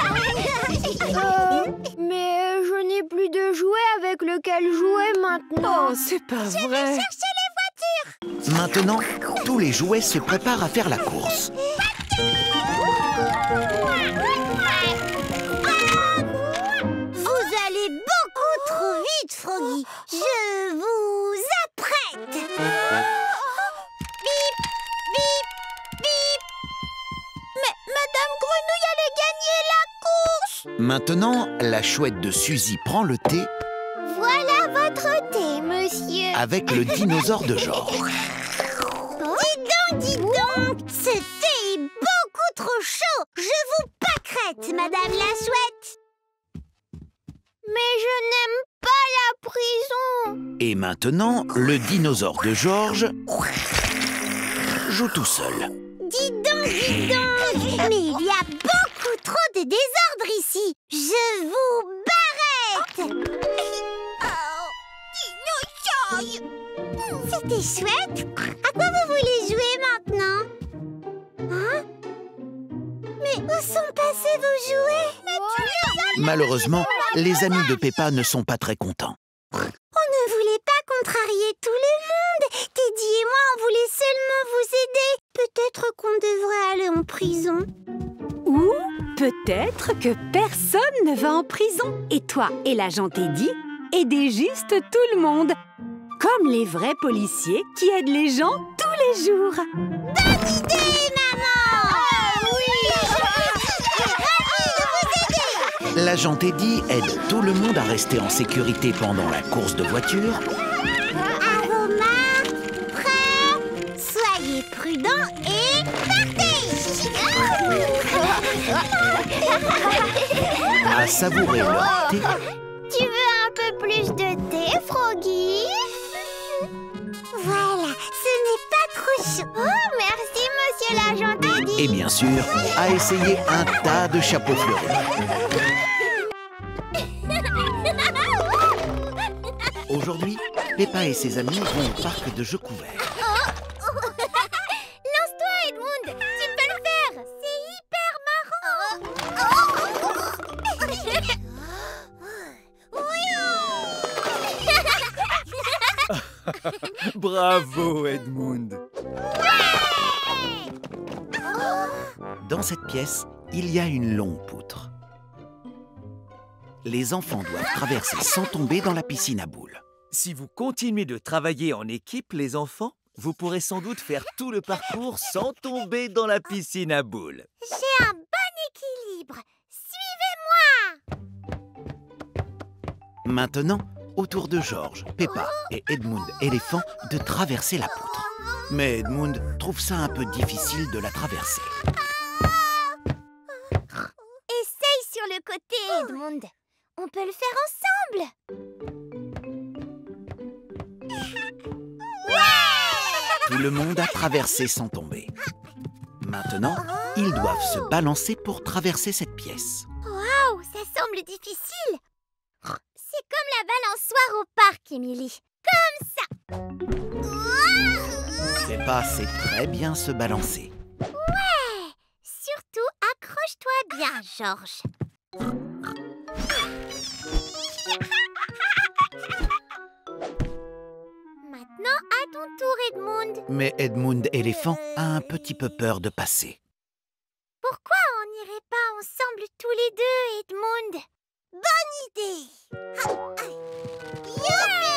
Euh, mais je n'ai plus de jouet avec lequel jouer maintenant. Oh, c'est pas vrai. Cherchez les voitures. Maintenant, tous les jouets se préparent à faire la course. Vous allez beaucoup trop vite, Froggy. Je vous apprête. Bip, bip, bip. Mais Madame Grenouille allait gagner la course. Maintenant, la chouette de Suzy prend le thé Voilà votre thé, monsieur. avec le dinosaure de Georges. Dis donc, dis donc. Ce thé est beaucoup trop chaud. Je vous pâquerette, Madame la chouette. Mais je n'aime pas la prison. Et maintenant, le dinosaure de Georges joue tout seul. Dis donc, dis donc. Mais il y a beaucoup trop de désordre ici. Je vous barrette. C'était chouette. À quoi vous voulez jouer maintenant? Hein? Mais où sont passés vos jouets? Malheureusement, les amis de Peppa ne sont pas très contents. On ne voulait pas contrarier tout le monde. Teddy et moi, on voulait seulement vous aider. Peut-être qu'on devrait aller en prison. Ou peut-être que personne ne va en prison. Et toi et l'agent Teddy, aidez juste tout le monde. Comme les vrais policiers qui aident les gens tous les jours. Bonne idée, maman! Oui! L'agent Teddy aide tout le monde à rester en sécurité pendant la course de voiture. À vos marques, prêts, soyez prudents et partez! À savourer leur thé. Tu veux un peu plus de thé, Froggy? Voilà, ce n'est pas trop chaud. Oh, merci, monsieur l'agent Teddy. Et bien sûr, à essayer un tas de chapeaux fleuris. Aujourd'hui, Peppa et ses amis vont au parc de jeux couverts. Lance-toi, Edmund. Tu peux le faire. C'est hyper marrant. Bravo, Edmund. Dans cette pièce, il y a une longue poutre. Les enfants doivent traverser sans tomber dans la piscine à boules. Si vous continuez de travailler en équipe, les enfants, vous pourrez sans doute faire tout le parcours sans tomber dans la piscine à boules. J'ai un bon équilibre. Suivez-moi. Maintenant, au tour de Georges, Peppa et Edmund éléphant de traverser la poutre. Mais Edmund trouve ça un peu difficile de la traverser. Essaye sur le côté, Edmund. On peut le faire ensemble. Tout le monde a traversé sans tomber. Maintenant, ils doivent se balancer pour traverser cette pièce. Waouh, ça semble difficile. C'est comme la balançoire au parc, Émilie. Comme ça. Peppa sait très bien se balancer. Ouais. Surtout, accroche-toi bien, Georges. Maintenant, à ton tour, Edmund. Mais Edmund éléphant a un petit peu peur de passer. Pourquoi on n'irait pas ensemble tous les deux, Edmund? Bonne idée. Youpi!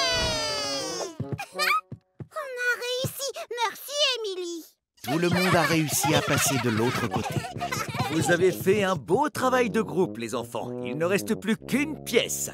On a réussi. Merci, Émilie. Tout le monde a réussi à passer de l'autre côté. Vous avez fait un beau travail de groupe, les enfants. Il ne reste plus qu'une pièce.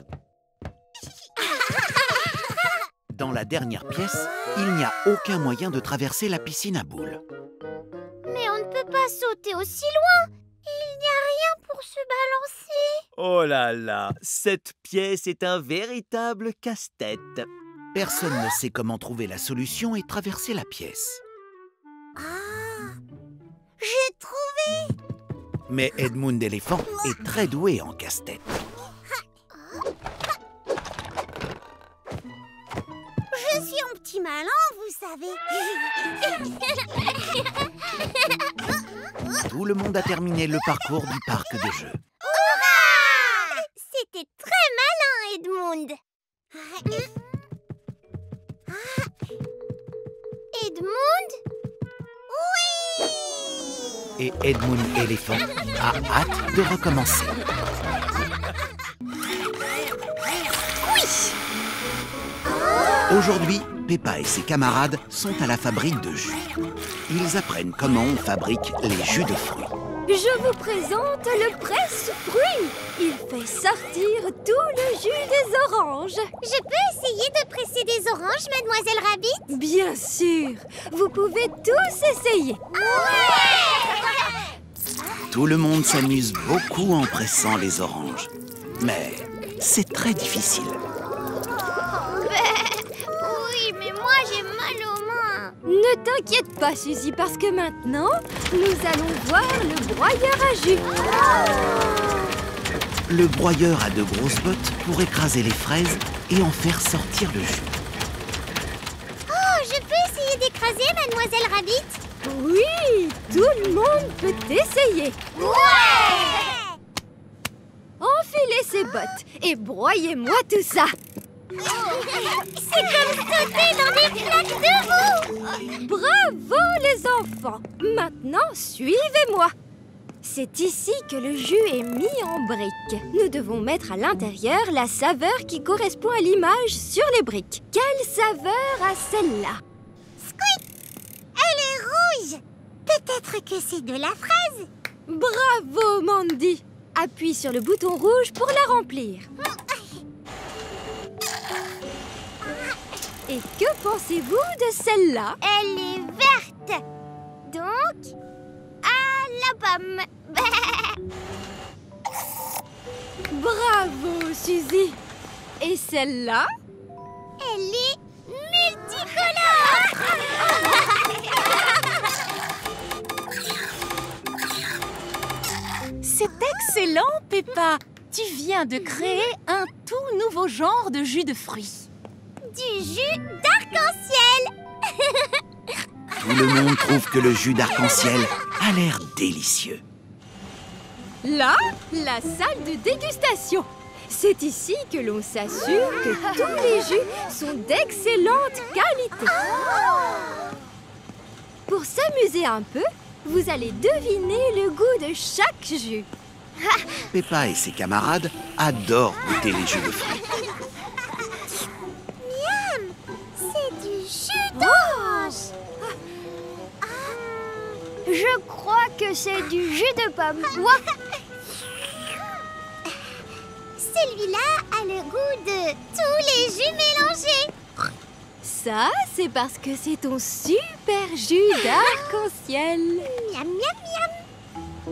Dans la dernière pièce, il n'y a aucun moyen de traverser la piscine à boules. Mais on ne peut pas sauter aussi loin. Il n'y a rien pour se balancer. Oh là là, cette pièce est un véritable casse-tête. Personne ne sait comment trouver la solution et traverser la pièce. Ah, j'ai trouvé. Mais Edmund éléphant est très doué en casse-tête. Je suis un petit malin, vous savez. Tout le monde a terminé le parcours du parc de jeux. Hurrah! C'était très malin, Edmund. Edmund? Oui! Et Edmund éléphant a hâte de recommencer. Aujourd'hui, Peppa et ses camarades sont à la fabrique de jus. Ils apprennent comment on fabrique les jus de fruits. Je vous présente le presse-fruits. Il fait sortir tout le jus des oranges. Je peux essayer de presser des oranges, Mademoiselle Rabbit? Bien sûr, vous pouvez tous essayer. Tout le monde s'amuse beaucoup en pressant les oranges. Mais c'est très difficile. Oui, mais moi j'ai mal aux mains. Ne t'inquiète pas, Suzy, parce que maintenant, nous allons voir le broyeur à jus. Le broyeur a de grosses bottes pour écraser les fraises et en faire sortir le jus. Oh, je peux essayer d'écraser, Mademoiselle Rabbit? Oui, tout le monde peut essayer. Ouais! Enfilez ces bottes et broyez-moi tout ça. C'est comme sauter dans des flaques de boue. Bravo les enfants. Maintenant, suivez-moi. C'est ici que le jus est mis en briques. Nous devons mettre à l'intérieur la saveur qui correspond à l'image sur les briques. Quelle saveur a celle-là? Squeak! Elle est rouge. Peut-être que c'est de la fraise. Bravo Mandy. Appuie sur le bouton rouge pour la remplir. Et que pensez-vous de celle-là? Elle est verte. Donc, à la pomme. Bravo Suzy. Et celle-là? Elle est multicolore. C'est excellent, Peppa. Tu viens de créer un tout nouveau genre de jus de fruits. Du jus d'arc-en-ciel. Tout le monde trouve que le jus d'arc-en-ciel a l'air délicieux. Là, la salle de dégustation. C'est ici que l'on s'assure que tous les jus sont d'excellente qualité. Pour s'amuser un peu, vous allez deviner le goût de chaque jus. Peppa et ses camarades adorent goûter les jus de fruits. Miam! C'est du jus d'orange. Je crois que c'est du jus de pomme. Celui-là a le goût de tous les jus mélangés. Ça, c'est parce que c'est ton super jus d'arc-en-ciel. Miam, miam,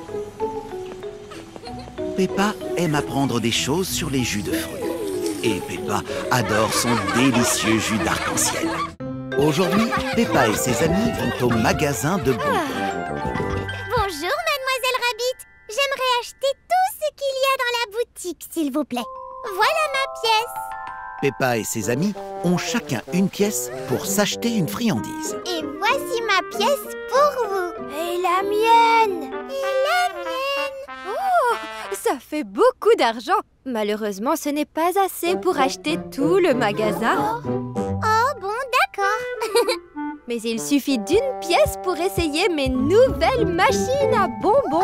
miam. Peppa aime apprendre des choses sur les jus de fruits. Et Peppa adore son délicieux jus d'arc-en-ciel. Aujourd'hui, Peppa et ses amis vont au magasin de bonbons. Bonjour, Mademoiselle Rabbit. J'aimerais acheter tout ce qu'il y a dans la boutique, s'il vous plaît. Voilà ma pièce. Peppa et ses amis ont chacun une pièce pour s'acheter une friandise. Et voici ma pièce pour vous. Et la mienne. Et la mienne. Oh, ça fait beaucoup d'argent. Malheureusement, ce n'est pas assez pour acheter tout le magasin. Oh bon, d'accord. Mais il suffit d'une pièce pour essayer mes nouvelles machines à bonbons.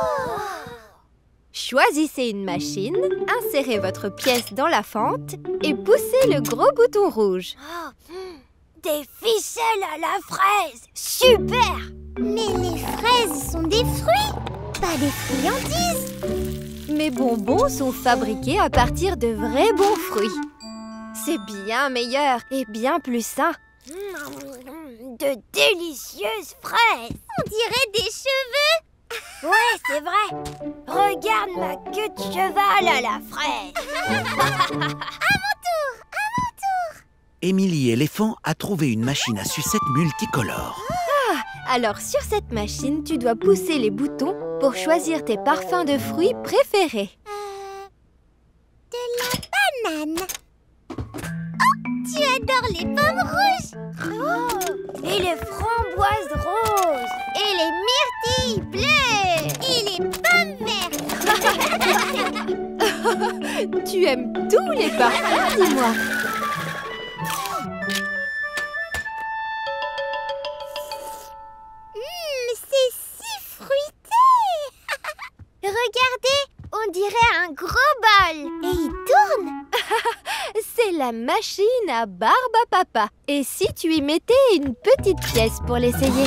Choisissez une machine, insérez votre pièce dans la fente et poussez le gros bouton rouge. Oh, des ficelles à la fraise. Super. Mais les fraises sont des fruits, pas des friandises. Mes bonbons sont fabriqués à partir de vrais bons fruits. C'est bien meilleur et bien plus sain. De délicieuses fraises. On dirait des cheveux. Ouais, c'est vrai. Regarde ma queue de cheval à la fraise. À mon tour, à mon tour. Émilie éléphant a trouvé une machine à sucette multicolore. Alors sur cette machine, tu dois pousser les boutons pour choisir tes parfums de fruits préférés. Euh, de la banane. Oh, tu adores les pommes rouges. Oh, et les framboises roses. Et les myrtilles bleues. Et les pommes vertes. Tu aimes tous les parfums, dis-moi. Regardez, on dirait un gros bol. Et il tourne. C'est la machine à barbe à papa. Et si tu y mettais une petite pièce pour l'essayer?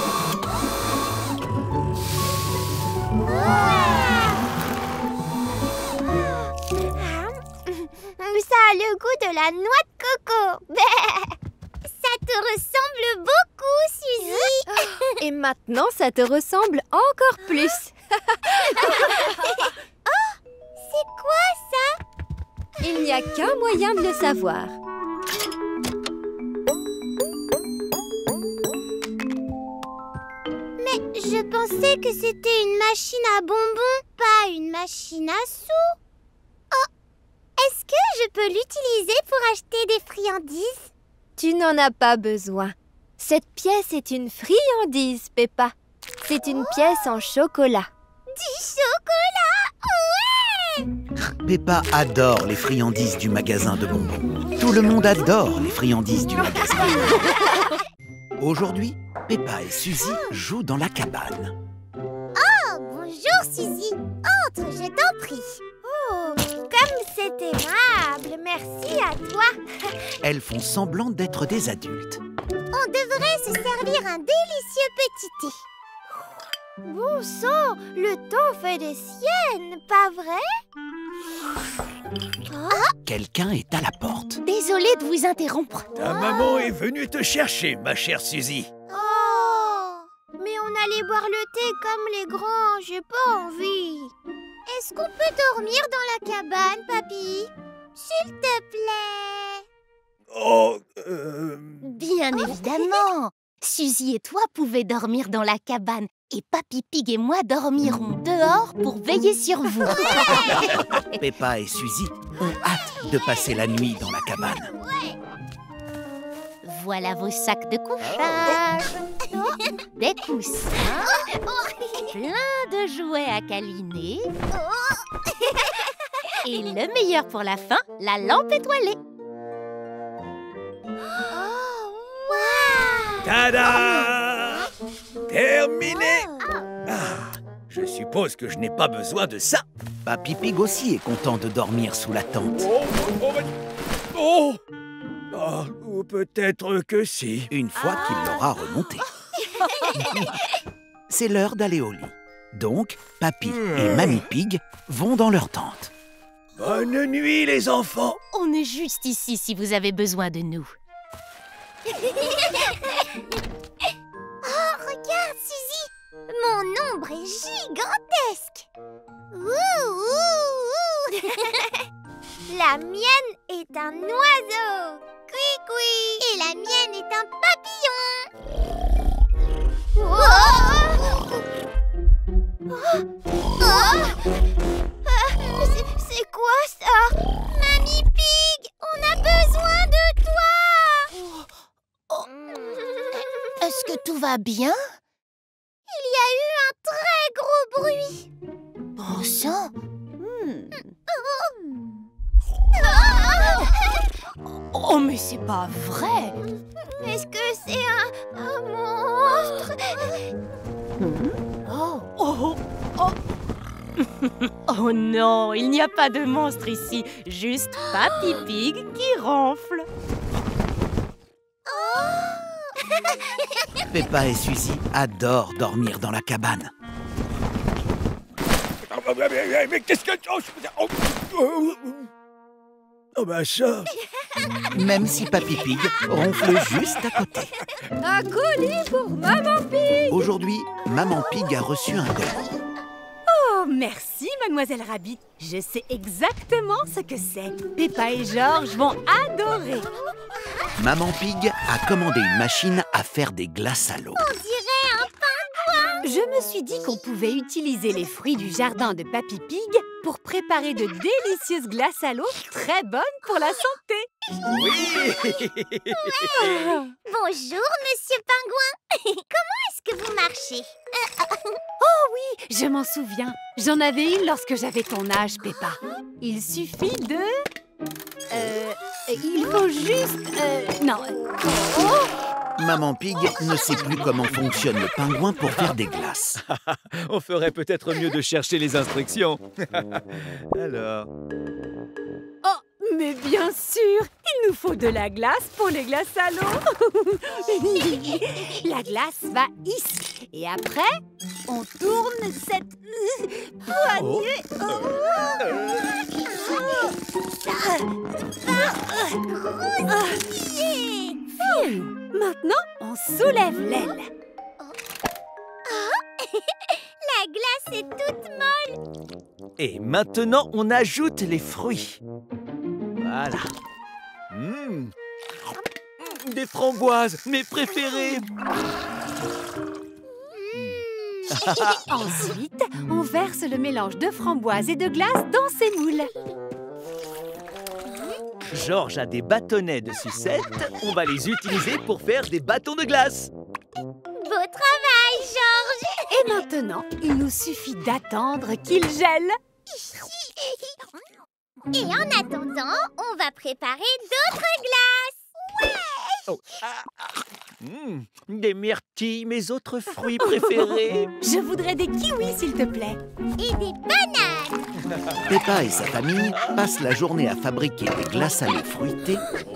Ça a le goût de la noix de coco. Ça te ressemble beaucoup, Suzy. Et maintenant, ça te ressemble encore plus. Oh, c'est quoi ça? Il n'y a qu'un moyen de le savoir. Mais je pensais que c'était une machine à bonbons, pas une machine à sous. Oh, est-ce que je peux l'utiliser pour acheter des friandises? Tu n'en as pas besoin. Cette pièce est une friandise, Peppa. C'est une pièce en chocolat. Du chocolat! Ouais! Peppa adore les friandises du magasin de bonbons. Tout le monde adore les friandises du magasin. Aujourd'hui, Peppa et Suzy jouent dans la cabane. Oh, bonjour Suzy. Entre, je t'en prie. Oh, comme c'est aimable. Merci à toi. Elles font semblant d'être des adultes. On devrait se servir un délicieux petit thé. Bon sang, le temps fait des siennes, pas vrai? Oh, Quelqu'un est à la porte. désolée de vous interrompre. Ta maman est venue te chercher, ma chère Suzy. Oh, mais on allait boire le thé comme les grands, j'ai pas envie. Est-ce qu'on peut dormir dans la cabane, papy? S'il te plaît. Oh, euh... Bien évidemment. Suzy et toi pouvez dormir dans la cabane et Papy Pig et moi dormirons dehors pour veiller sur vous. Peppa et Suzy ont hâte de passer la nuit dans la cabane. Voilà vos sacs de couchage, des coussins, plein de jouets à câliner et le meilleur pour la fin, la lampe étoilée. Tada! Terminé! Ah, je suppose que je n'ai pas besoin de ça. Papy Pig aussi est content de dormir sous la tente. Oh, oh, oh, oh. Oh, ou peut-être que si. Une fois qu'il l'aura remonté. C'est l'heure d'aller au lit. Donc, Papy et Mamie Pig vont dans leur tente. Bonne nuit, les enfants. On est juste ici si vous avez besoin de nous. Oh, regarde, Suzy! Mon ombre est gigantesque! Ouh, ouh, ouh. La mienne est un oiseau! Cui, cui! Et la mienne est un papillon! Oh! Oh! Oh! Ah, c'est- c'est quoi ça? Mamie Pig, on a besoin de toi! Est-ce que tout va bien? Il y a eu un très gros bruit. Bon sang. Oh, mais c'est pas vrai. Est-ce que c'est un, un monstre? Oh, oh, oh. Oh non, il n'y a pas de monstre ici, juste Papy Pig qui ronfle. Peppa et Suzy adorent dormir dans la cabane. Mais qu'est-ce que... Oh, oh, oh, oh bah ça... Même si Papy Pig ronfle juste à côté. Un colis pour Maman Pig! Aujourd'hui, Maman Pig a reçu un colis. Oh, merci, Mademoiselle Rabbit. Je sais exactement ce que c'est. Peppa et George vont adorer. Maman Pig a commandé une machine à faire des glaces à l'eau. On dirait Je me suis dit qu'on pouvait utiliser les fruits du jardin de Papy Pig pour préparer de délicieuses glaces à l'eau très bonnes pour la santé. Oui. Bonjour, Monsieur Pingouin. Comment est-ce que vous marchez? Je m'en souviens. J'en avais une lorsque j'avais ton âge, Peppa. Il suffit de... Euh... Il faut juste... Euh... Non. Oh! Maman Pig ne sait plus comment fonctionne le pingouin pour faire des glaces. On ferait peut-être mieux de chercher les instructions. Alors... Oh, mais bien sûr, il nous faut de la glace pour les glaces à l'eau. La glace va ici. Et après, on tourne cette poignée. Phew. Maintenant, on soulève l'aile. La glace est toute molle. Et maintenant, on ajoute les fruits. Voilà. Mmh. Des framboises, mes préférées. Ensuite, on verse le mélange de framboises et de glace dans ces moules. Georges a des bâtonnets de sucette. On va les utiliser pour faire des bâtons de glace. Beau travail, Georges. Et maintenant, il nous suffit d'attendre qu'il gèle. Et en attendant, on va préparer d'autres glaces. Ouais. Oh. Ah, ah. Mmh, des myrtilles, mes autres fruits préférés. Je voudrais des kiwis, s'il te plaît. Et des bananes. Peppa et sa famille passent la journée à fabriquer des glaces à l'eau fruitées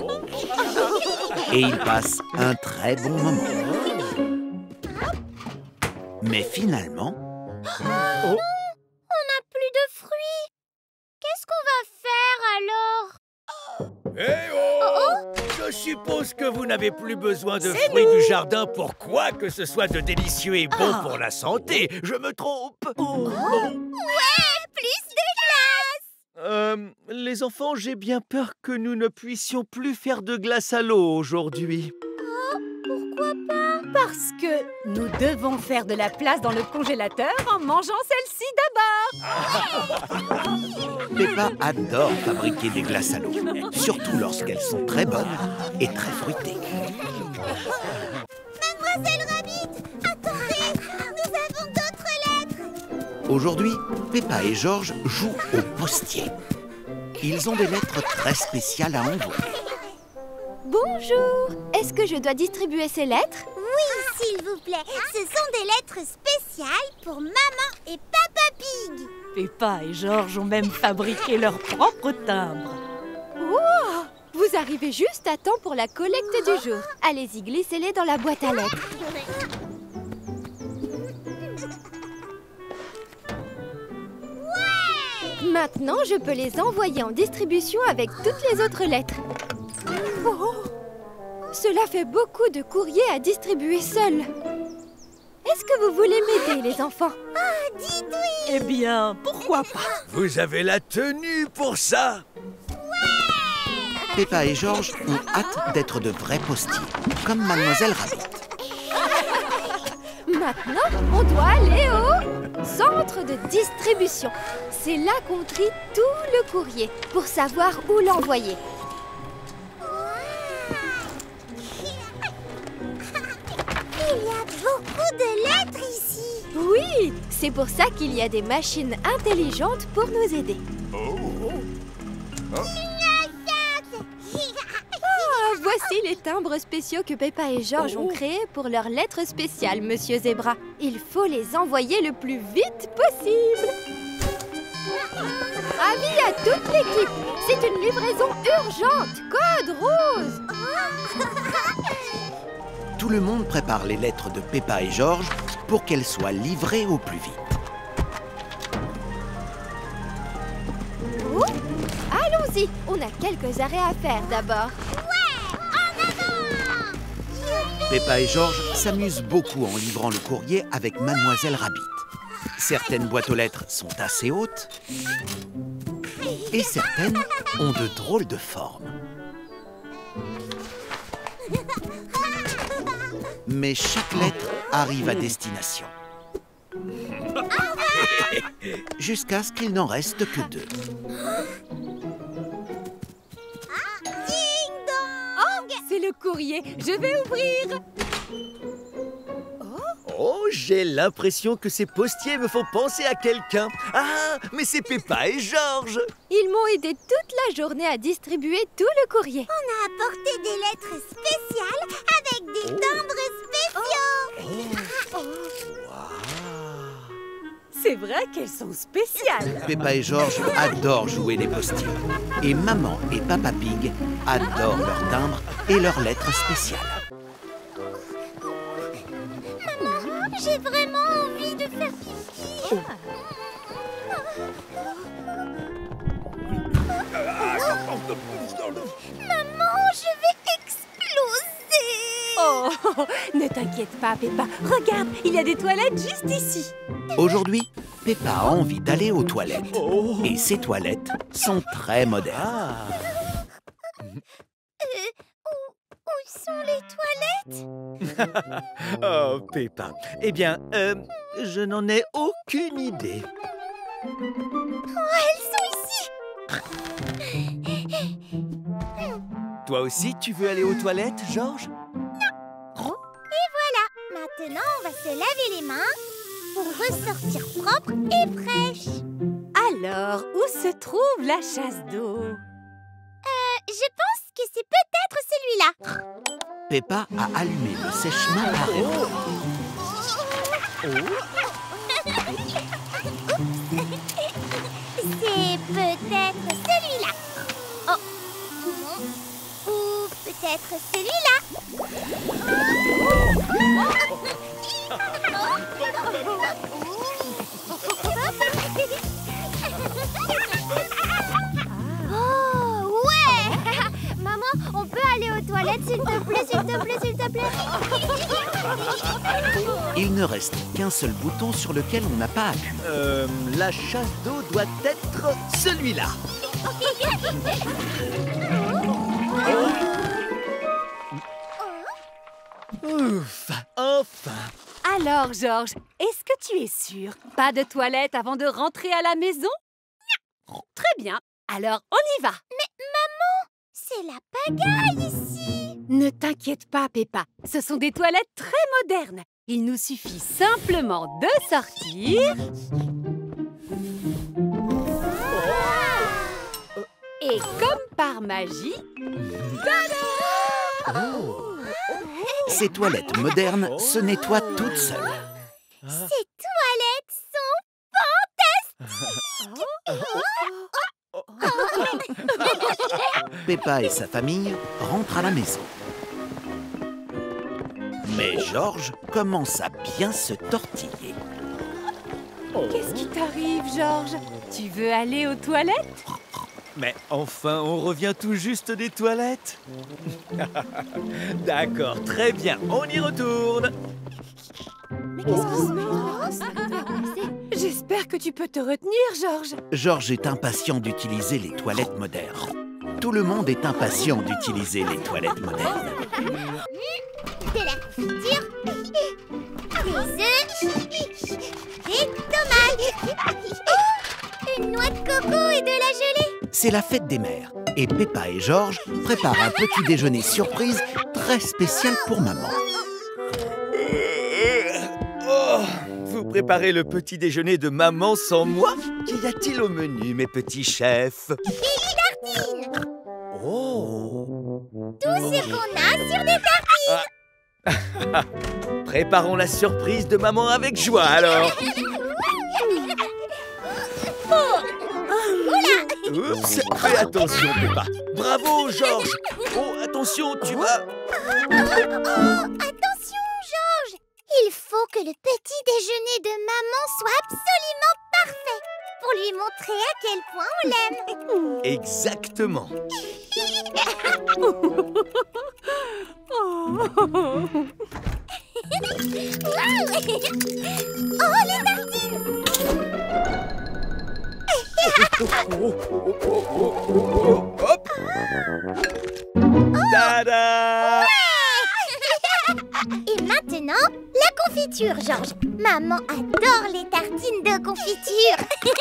et ils passent un très bon moment. Mais finalement... Oh. On n'a plus de fruits. Qu'est-ce qu'on va faire alors? Eh oh, oh Je suppose que vous n'avez plus besoin de fruits du jardin pour quoi que ce soit de délicieux et bon pour la santé. Je me trompe. Oh. Ouais, plus de glace. Euh, les enfants, j'ai bien peur que nous ne puissions plus faire de glace à l'eau aujourd'hui. Oh, pourquoi pas? Parce que nous devons faire de la place dans le congélateur en mangeant celle-ci d'abord. Peppa adore fabriquer des glaces à l'eau, surtout lorsqu'elles sont très bonnes et très fruitées. Mademoiselle Rabbit, attendez, nous avons d'autres lettres. Aujourd'hui, Peppa et Georges jouent au postier. Ils ont des lettres très spéciales à envoyer. Bonjour. Est-ce que je dois distribuer ces lettres? Oui, s'il vous plaît. Ce sont des lettres spéciales pour Maman et Papa Pig. Peppa et Georges ont même fabriqué leur propre timbre. Oh! Vous arrivez juste à temps pour la collecte du jour. Allez-y, glissez-les dans la boîte à lettres. Ouais! Maintenant, je peux les envoyer en distribution avec toutes les autres lettres. Oh! Cela fait beaucoup de courriers à distribuer seul. Est-ce que vous voulez m'aider, les enfants? Oh, dites oui! Eh bien, pourquoi pas? Vous avez la tenue pour ça. Peppa et Georges ont hâte d'être de vrais postiers, comme Mademoiselle Rabbit. Maintenant, on doit aller au centre de distribution. C'est là qu'on trie tout le courrier pour savoir où l'envoyer. Il y a beaucoup de lettres ici. Oui, c'est pour ça qu'il y a des machines intelligentes pour nous aider. Ah, voici les timbres spéciaux que Peppa et Georges ont créés pour leurs lettres spéciales, Monsieur Zebra. Il faut les envoyer le plus vite possible. Avis à toute l'équipe, c'est une livraison urgente, code rose. Tout le monde prépare les lettres de Peppa et Georges pour qu'elles soient livrées au plus vite. Oh, allons-y, on a quelques arrêts à faire d'abord. Peppa et Georges s'amusent beaucoup en livrant le courrier avec Mademoiselle Rabbit. Certaines boîtes aux lettres sont assez hautes et certaines ont de drôles de formes. Mais chaque lettre arrive à destination. Jusqu'à ce qu'il n'en reste que deux. Ding dong! C'est le courrier. Je vais ouvrir. Oh, j'ai l'impression que ces postiers me font penser à quelqu'un. Ah, mais c'est Peppa et Georges. Ils m'ont aidé toute la journée à distribuer tout le courrier. On a apporté des lettres spéciales avec des timbres spéciaux. C'est vrai qu'elles sont spéciales. Peppa et Georges adorent jouer les postiers. Et Maman et Papa Pig adorent leurs timbres et leurs lettres spéciales. J'ai vraiment envie de faire pipi. Maman, je vais exploser. Oh, ne t'inquiète pas, Peppa. Regarde, il y a des toilettes juste ici. Aujourd'hui, Peppa a envie d'aller aux toilettes. Et ces toilettes sont très modernes. Ah. Euh, où, où sont les toilettes? Oh, Peppa. Eh bien, euh, je n'en ai aucune idée. Oh, elles sont ici. Toi aussi, tu veux aller aux toilettes, Georges? Et voilà. Maintenant, on va se laver les mains pour ressortir propre et fraîche. Alors, où se trouve la chasse d'eau? Euh, je pense que c'est peut-être celui-là. Peppa a allumé le sèche-main à Raymond. C'est peut-être celui-là. Oh. Ou peut-être celui-là. Oh, ouais. Maman, on peut aller aux toilettes, s'il te plaît, s'il te plaît, s'il te plaît. Il ne reste qu'un seul bouton sur lequel on n'a pas appuyé. Euh, la chasse d'eau doit être celui-là. Ouf, enfin. Alors, Georges, est-ce que tu es sûr? Pas de toilette avant de rentrer à la maison? Très bien. Alors, on y va. C'est la pagaille ici. Ne t'inquiète pas, Peppa. Ce sont des toilettes très modernes. Il nous suffit simplement de sortir. Et comme par magie, Ces toilettes modernes se nettoient toutes seules. Ces toilettes sont Peppa et sa famille rentrent à la maison. Mais Georges commence à bien se tortiller. qu'est-ce qui t'arrive, Georges? Tu veux aller aux toilettes? Mais enfin, on revient tout juste des toilettes. D'accord, très bien, on y retourne. Mais qu'est-ce qui se passe? J'espère que tu peux te retenir, Georges. Georges est impatient d'utiliser les toilettes modernes. Tout le monde est impatient d'utiliser les toilettes modernes. de la confiture, des œufs, des tomates, oh, une noix de coco et de la gelée. C'est la fête des mères et Peppa et Georges préparent un petit déjeuner surprise très spécial pour maman. Oh, vous préparez le petit déjeuner de maman sans moi? Qu'y a-t-il au menu, mes petits chefs? Des tartines. Oh! Tout ce qu'on a sur des tartines. Préparons la surprise de maman avec joie, alors. Oups, fais attention, Peppa. Bravo, Georges. Oh, attention, tu vas... Oh, attention, Georges. Il faut que le petit déjeuner de maman soit absolument parfait pour lui montrer à quel point on l'aime. Exactement. Oh, les tartines. Hop. Tada! Et maintenant, la confiture, Georges. Maman adore les tartines de confiture.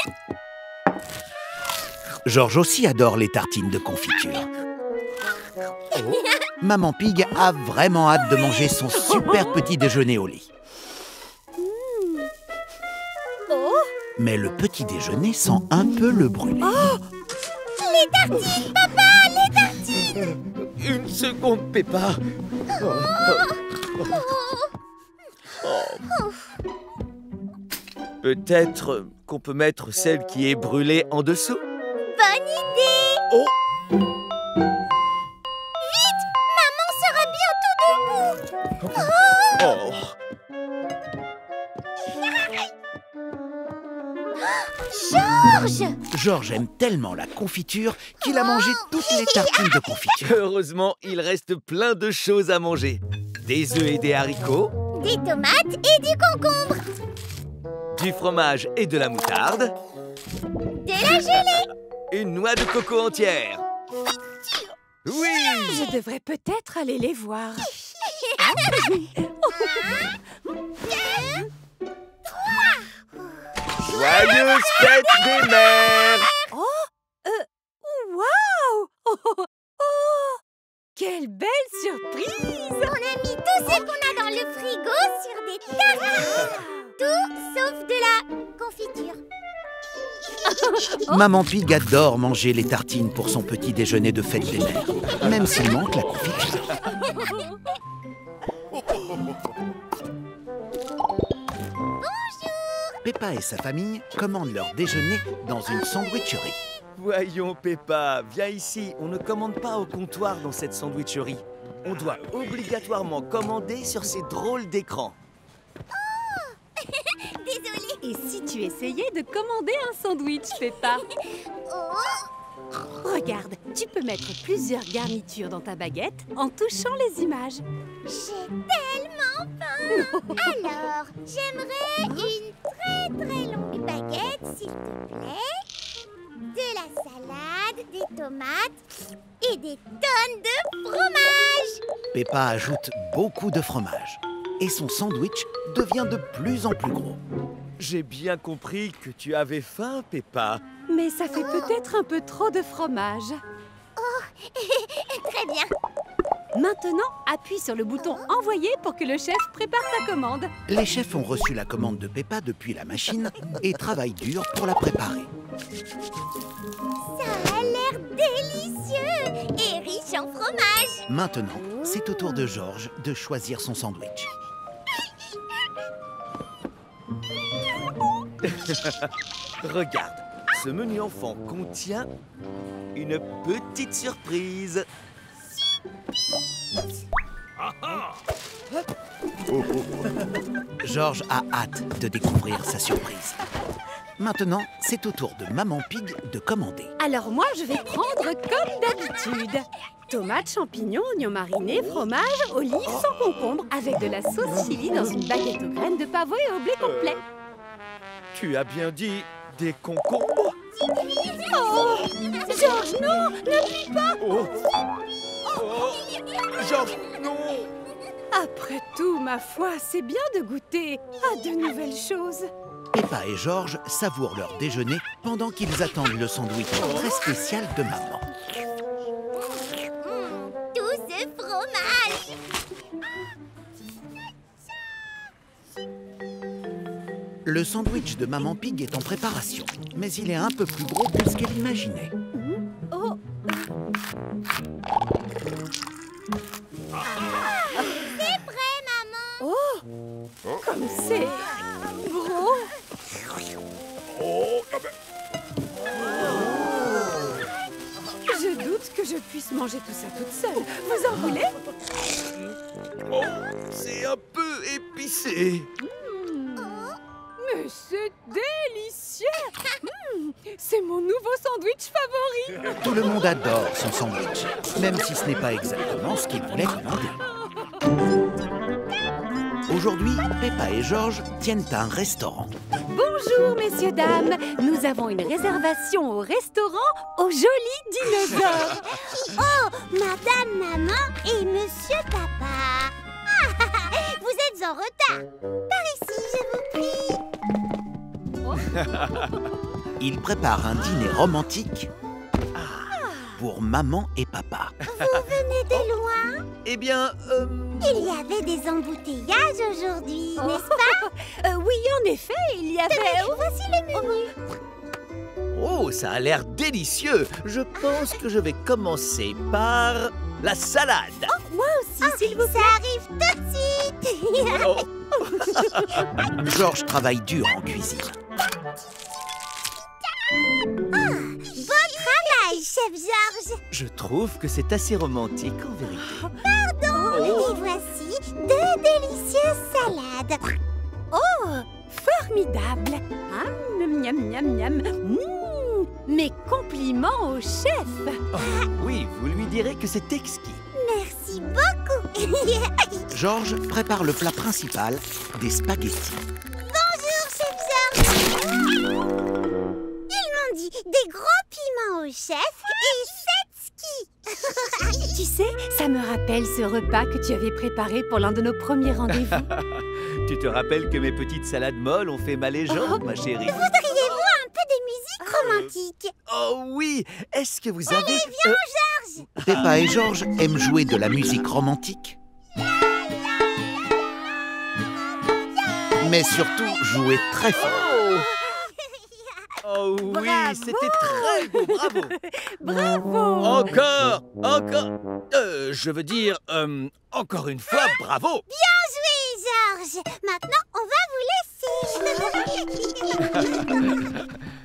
Georges aussi adore les tartines de confiture. Oh. Maman Pig a vraiment hâte de manger son super petit déjeuner au lit. Oh. Mais le petit déjeuner sent un peu le brûler. Oh. Les tartines, papa, les tartines. Une seconde, Peppa. Oh. Oh. Oh. Oh. Peut-être qu'on peut mettre celle qui est brûlée en dessous. Bonne idée. Oh. Vite, maman sera bientôt debout. Oh. Oh. Georges! Georges aime tellement la confiture qu'il a mangé toutes les tartines de confiture. Heureusement, il reste plein de choses à manger. Des œufs et des haricots. Des tomates et du concombre. Du fromage et de la moutarde. De la gelée. Une noix de coco entière. Oui! Je devrais peut-être aller les voir. Joyeuse fête des mères! Oh! Euh, waouh! Oh, oh, oh! Quelle belle surprise! On a mis tout ce qu'on a dans le frigo sur des tartines. Tout sauf de la confiture. Maman Pig adore manger les tartines pour son petit déjeuner de fête des mères, même s'il manque la confiture. Peppa et sa famille commandent leur déjeuner dans une sandwicherie. Voyons, Peppa, viens ici. On ne commande pas au comptoir dans cette sandwicherie. On doit obligatoirement commander sur ces drôles d'écrans. Oh! Désolée. Et si tu essayais de commander un sandwich, Peppa? Oh! Regarde, tu peux mettre plusieurs garnitures dans ta baguette en touchant les images. J'ai tellement faim. Alors, j'aimerais une très très longue baguette, s'il te plaît. De la salade, des tomates et des tonnes de fromage. Peppa ajoute beaucoup de fromage et son sandwich devient de plus en plus gros. J'ai bien compris que tu avais faim, Peppa. Mais ça fait peut-être un peu trop de fromage. Oh, très bien. Maintenant, appuie sur le bouton « Envoyer » pour que le chef prépare ta commande. Les chefs ont reçu la commande de Peppa depuis la machine et travaillent dur pour la préparer. Ça a l'air délicieux et riche en fromage. Maintenant, c'est au tour de Georges de choisir son sandwich. Regarde, ce menu enfant contient une petite surprise. Georges a hâte de découvrir sa surprise. Maintenant, c'est au tour de Maman Pig de commander. Alors moi, je vais prendre comme d'habitude. Tomates, champignons, oignons marinés, fromage, olives sans concombre, avec de la sauce chili dans une baguette aux graines de pavot et au blé complet. Tu as bien dit des concombres? Oh, Georges, non, n'appuie pas. Oh. Oh. Georges, non. Après tout, ma foi, c'est bien de goûter à de nouvelles choses. Peppa et Georges savourent leur déjeuner pendant qu'ils attendent le sandwich très spécial de maman. Mmh, tout ce fromage. Le sandwich de Maman Pig est en préparation, mais il est un peu plus gros que ce qu'elle imaginait. Oh. C'est prêt, maman. Oh, comme c'est gros. Je doute que je puisse manger tout ça toute seule. Vous en voulez? Oh, c'est un peu épicé. Mais c'est délicieux. Mmh, c'est mon nouveau sandwich favori. Tout le monde adore son sandwich, même si ce n'est pas exactement ce qu'il voulait commander. Aujourd'hui, Peppa et Georges tiennent un restaurant. Bonjour, messieurs, dames. Nous avons une réservation au restaurant au Joli Dinosaure. Oh, madame, maman et monsieur papa. Ah, vous êtes en retard. Par ici, je vous prie. Ils préparent un dîner romantique pour maman et papa. Vous venez de loin? Eh bien, euh... Il y avait des embouteillages aujourd'hui, n'est-ce pas? Euh, oui, en effet, il y avait... Tenez, voici le menu. oh, ça a l'air délicieux. Je pense que je vais commencer par la salade. Moi aussi, s'il vous Ça arrive tout de suite. Oh. Georges travaille dur en cuisine. Bon travail, chef Georges. Je trouve que c'est assez romantique en vérité. Pardon. Oh. Et voici deux délicieuses salades. Oh, formidable. Ah, miam, miam, miam, miam. Mmh, mes compliments au chef. Oui, vous lui direz que c'est exquis. Merci beaucoup. Georges prépare le plat principal, des spaghettis. Bonjour, chef Georges. Ils m'ont dit des gros piments au chef et sept skis. Tu sais, ça me rappelle ce repas que tu avais préparé pour l'un de nos premiers rendez-vous. Tu te rappelles que mes petites salades molles ont fait mal les jambes, ma chérie? Voudriez-vous un peu de musique romantique? Oh oui! Est-ce que vous avez... Allez, viens, euh, Georges. Peppa et Georges aiment jouer de la musique romantique, mais surtout jouer très fort. Oh oui, Bravo. c'était très beau, bravo! Bravo. Encore! Encore! Euh, je veux dire, euh, encore une fois, bravo! Bien joué, Georges. Maintenant, on va vous laisser.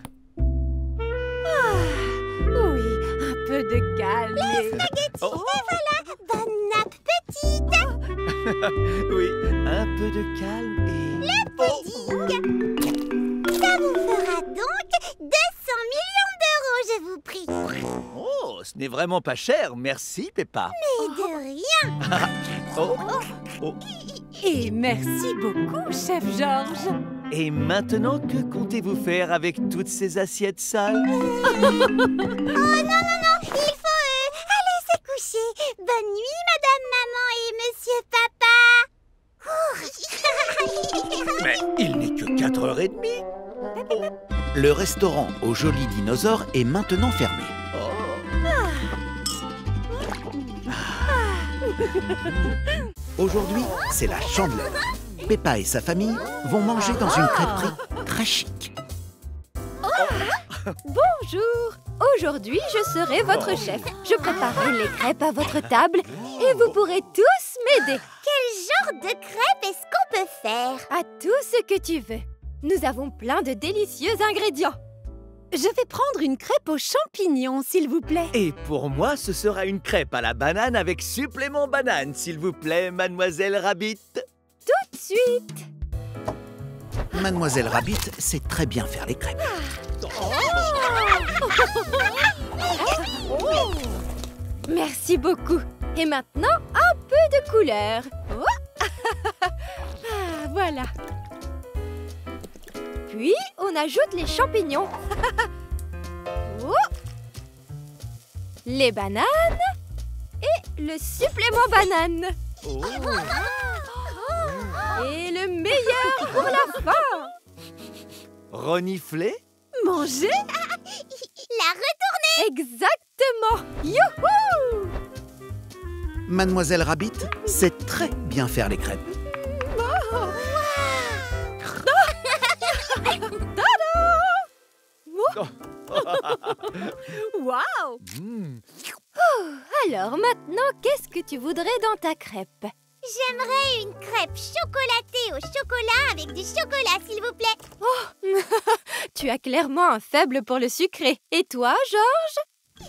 Oui, un peu de calme. et- Oh, Bon appétit. oui, un peu de calme et... Oh, Ça vous fera donc deux cents millions d'euros, je vous prie. oh, ce n'est vraiment pas cher, merci Peppa. Et de rien. Oh, oh. Et merci beaucoup, chef Georges. Et maintenant, que comptez-vous faire avec toutes ces assiettes sales? Oh non, non, non, il faut euh, aller se coucher. Bonne nuit, madame maman et monsieur papa. Mais il n'est que quatre heures trente. Le restaurant au Joli Dinosaure est maintenant fermé. Aujourd'hui, c'est la chandeleur. Peppa et sa famille vont manger dans une crêperie très chic. Bonjour. Aujourd'hui, je serai votre chef. Je préparerai les crêpes à votre table et vous pourrez tous m'aider. Quel genre de crêpes est-ce qu'on peut faire? À tout ce que tu veux. Nous avons plein de délicieux ingrédients. Je vais prendre une crêpe aux champignons, s'il vous plaît. Et pour moi, ce sera une crêpe à la banane avec supplément banane, s'il vous plaît, mademoiselle Rabbit. Tout de suite. Mademoiselle Rabbit sait très bien faire les crêpes. Merci beaucoup. Et maintenant, un peu de couleur. Oh. Ah, voilà. Puis, on ajoute les champignons. Oh. Les bananes et le supplément banane. Oh. Et le meilleur pour la fin. Renifler? Manger? La retournée. Exactement. Youhou! Mademoiselle Rabbit sait très bien faire les crêpes. Waouh! Mm. Alors maintenant, qu'est-ce que tu voudrais dans ta crêpe? J'aimerais une crêpe chocolatée au chocolat avec du chocolat, s'il vous plaît. Tu as clairement un faible pour le sucré. Et toi, Georges?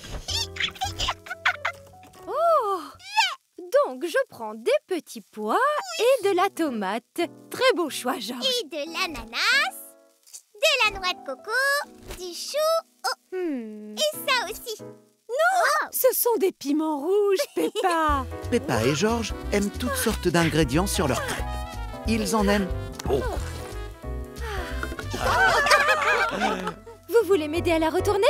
Oh! Donc, je prends des petits pois et de la tomate. Très beau choix, Georges. Et de l'ananas, de la noix de coco, du chou, oh, Hmm. et ça aussi. Ce sont des piments rouges, Peppa. Peppa et Georges aiment toutes sortes d'ingrédients sur leurs crêpes. Ils en aiment beaucoup. Vous voulez m'aider à la retourner?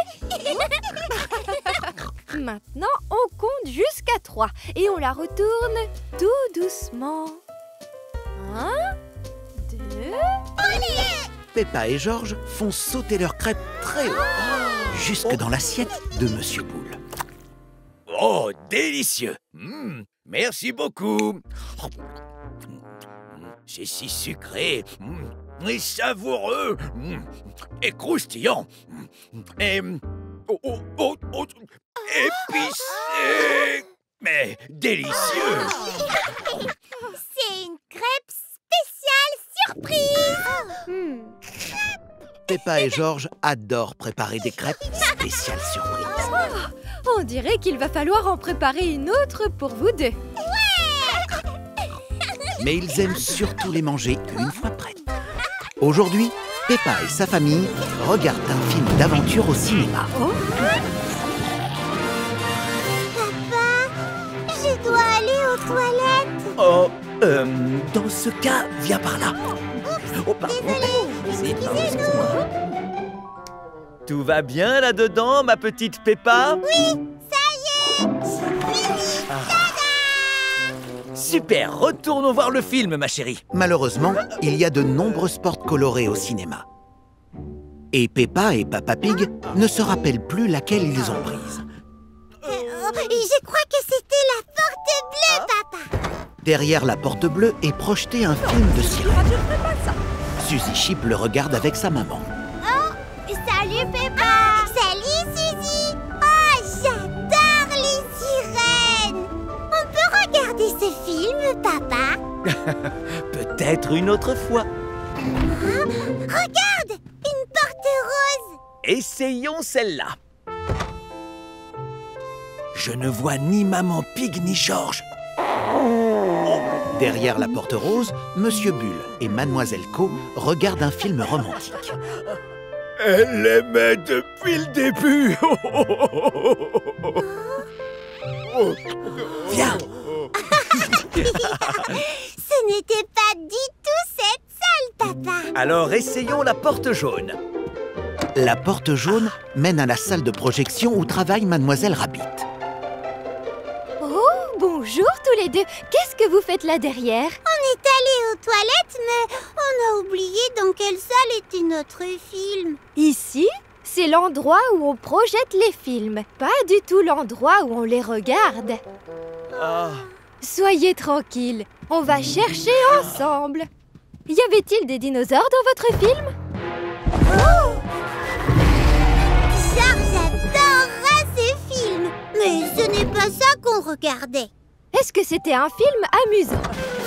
Maintenant, on compte jusqu'à trois et on la retourne tout doucement. Un, deux... Peppa et Georges font sauter leurs crêpes très haut, jusque dans l'assiette de Monsieur Boule. Oh, délicieux! Mmh, merci beaucoup! C'est si sucré mmh, et savoureux mmh, et croustillant et oh, oh, oh, oh, épicé, mais délicieux! C'est une crêpe spéciale surprise. Hmm. Peppa et Georges adorent préparer des crêpes spéciales surprises. On dirait qu'il va falloir en préparer une autre pour vous deux. Mais ils aiment surtout les manger une fois prêtes. Aujourd'hui, Peppa et sa famille regardent un film d'aventure au cinéma. Papa, je dois aller aux toilettes. Oh, euh, dans ce cas, viens par là. Oh, pardon. Désolée, Pardon, excusez-nous. excuse-moi. Tout va bien là-dedans, ma petite Peppa? Oui, ça y est, c'est fini. Super, retournons voir le film, ma chérie. Malheureusement, il y a de nombreuses portes colorées au cinéma. Et Peppa et Papa Pig ne se rappellent plus laquelle ils ont prise. Euh, oh, je crois que c'était la porte bleue, papa. Derrière la porte bleue est projeté un film de sirène. Suzy Chip le regarde avec sa maman. Oh, salut Peppa. Salut Suzy. Oh, j'adore les sirènes. On peut regarder ce film, papa? Peut-être une autre fois. Hein? Regarde, une porte rose. Essayons celle-là. Je ne vois ni Maman Pig ni Georges. Derrière la porte rose, Monsieur Bulle et Mademoiselle Co regardent un film romantique. Elle l'aimait depuis le début. Viens! Ce n'était pas du tout cette salle, papa. Alors essayons la porte jaune. La porte jaune mène à la salle de projection où travaille Mademoiselle Rabbit. Oh, bonjour tous les deux. Qu'est-ce que vous faites là derrière? On est allé aux toilettes, mais on a oublié dans quelle salle était notre film. Ici, c'est l'endroit où on projette les films, pas du tout l'endroit où on les regarde. Ah. Soyez tranquille, on va chercher ensemble. Y avait-il des dinosaures dans votre film? Georges adorera ce film, mais ce n'est pas ça qu'on regardait. Est-ce que c'était un film amusant?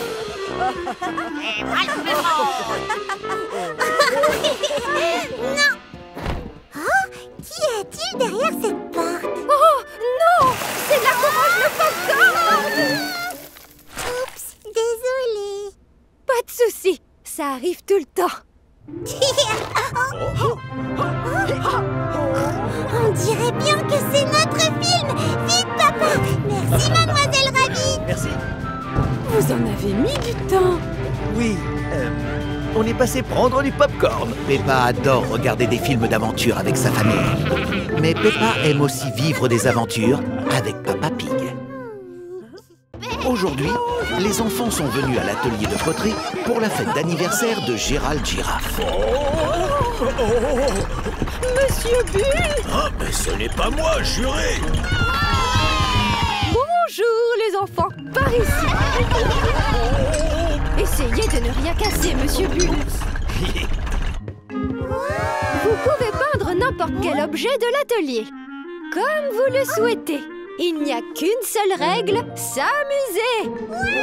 Non. Oh, qui a-t-il derrière cette porte? Oh non! C'est là qu'on mange le popcorn! Oups, désolée. Pas de souci, ça arrive tout le temps. On dirait bien que c'est notre film. Vite, papa. Merci, Mademoiselle Rabbit. Merci. Vous en avez mis du temps. Oui, euh, on est passé prendre du popcorn. Peppa adore regarder des films d'aventure avec sa famille. Mais Peppa aime aussi vivre des aventures avec Papa Pig. Aujourd'hui, les enfants sont venus à l'atelier de poterie pour la fête d'anniversaire de Gérald Giraffe. Monsieur Bulle! Ah, mais ce n'est pas moi, juré. Bonjour les enfants, par ici. Essayez de ne rien casser, Monsieur Bulle. Vous pouvez peindre n'importe quel objet de l'atelier, comme vous le souhaitez. Il n'y a qu'une seule règle, s'amuser.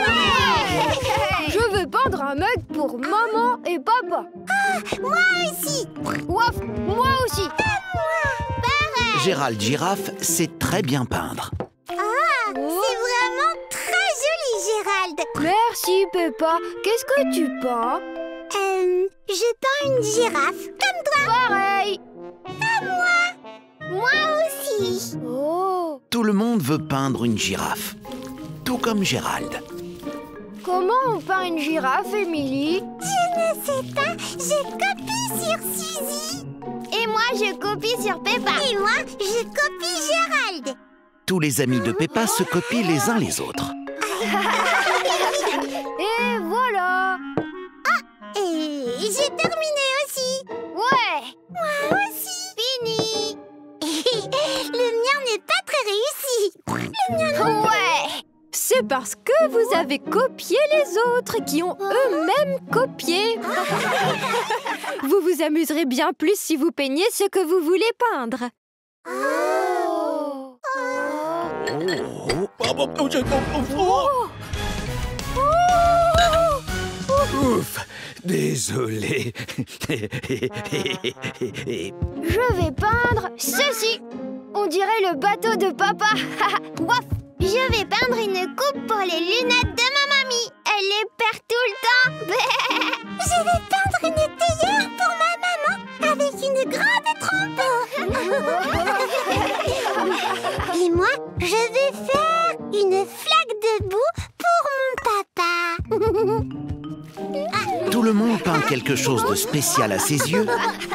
Je veux peindre un mug pour maman et papa. Ah, moi aussi. Ouaf, moi aussi. Pareil. Gérald Giraffe sait très bien peindre. Ah, c'est vraiment très joli, Gérald. Merci Peppa. Qu'est-ce que tu peins? Euh, je peins une girafe, comme toi. Pareil. Comme moi. Moi aussi. Oh, Tout le monde veut peindre une girafe, tout comme Gérald. comment on peint une girafe, Émilie? Je ne sais pas, je copie sur Suzy. Et moi, je copie sur Peppa. Et moi, je copie Gérald. Tous les amis de Peppa se copient les uns les autres. Et voilà. Et j'ai terminé aussi. parce que vous avez copié les autres qui ont eux-mêmes copié. Vous vous amuserez bien plus si vous peignez ce que vous voulez peindre. Oh. Ouf, désolé. Je vais peindre ceci. On dirait le bateau de papa. Waf. Je vais peindre une coupe pour les lunettes de ma mamie. Elle les perd tout le temps. Je vais peindre une théière pour ma maman avec une grande trompe. Et moi, je vais faire une flaque de boue pour mon papa. Tout le monde peint quelque chose de spécial à ses yeux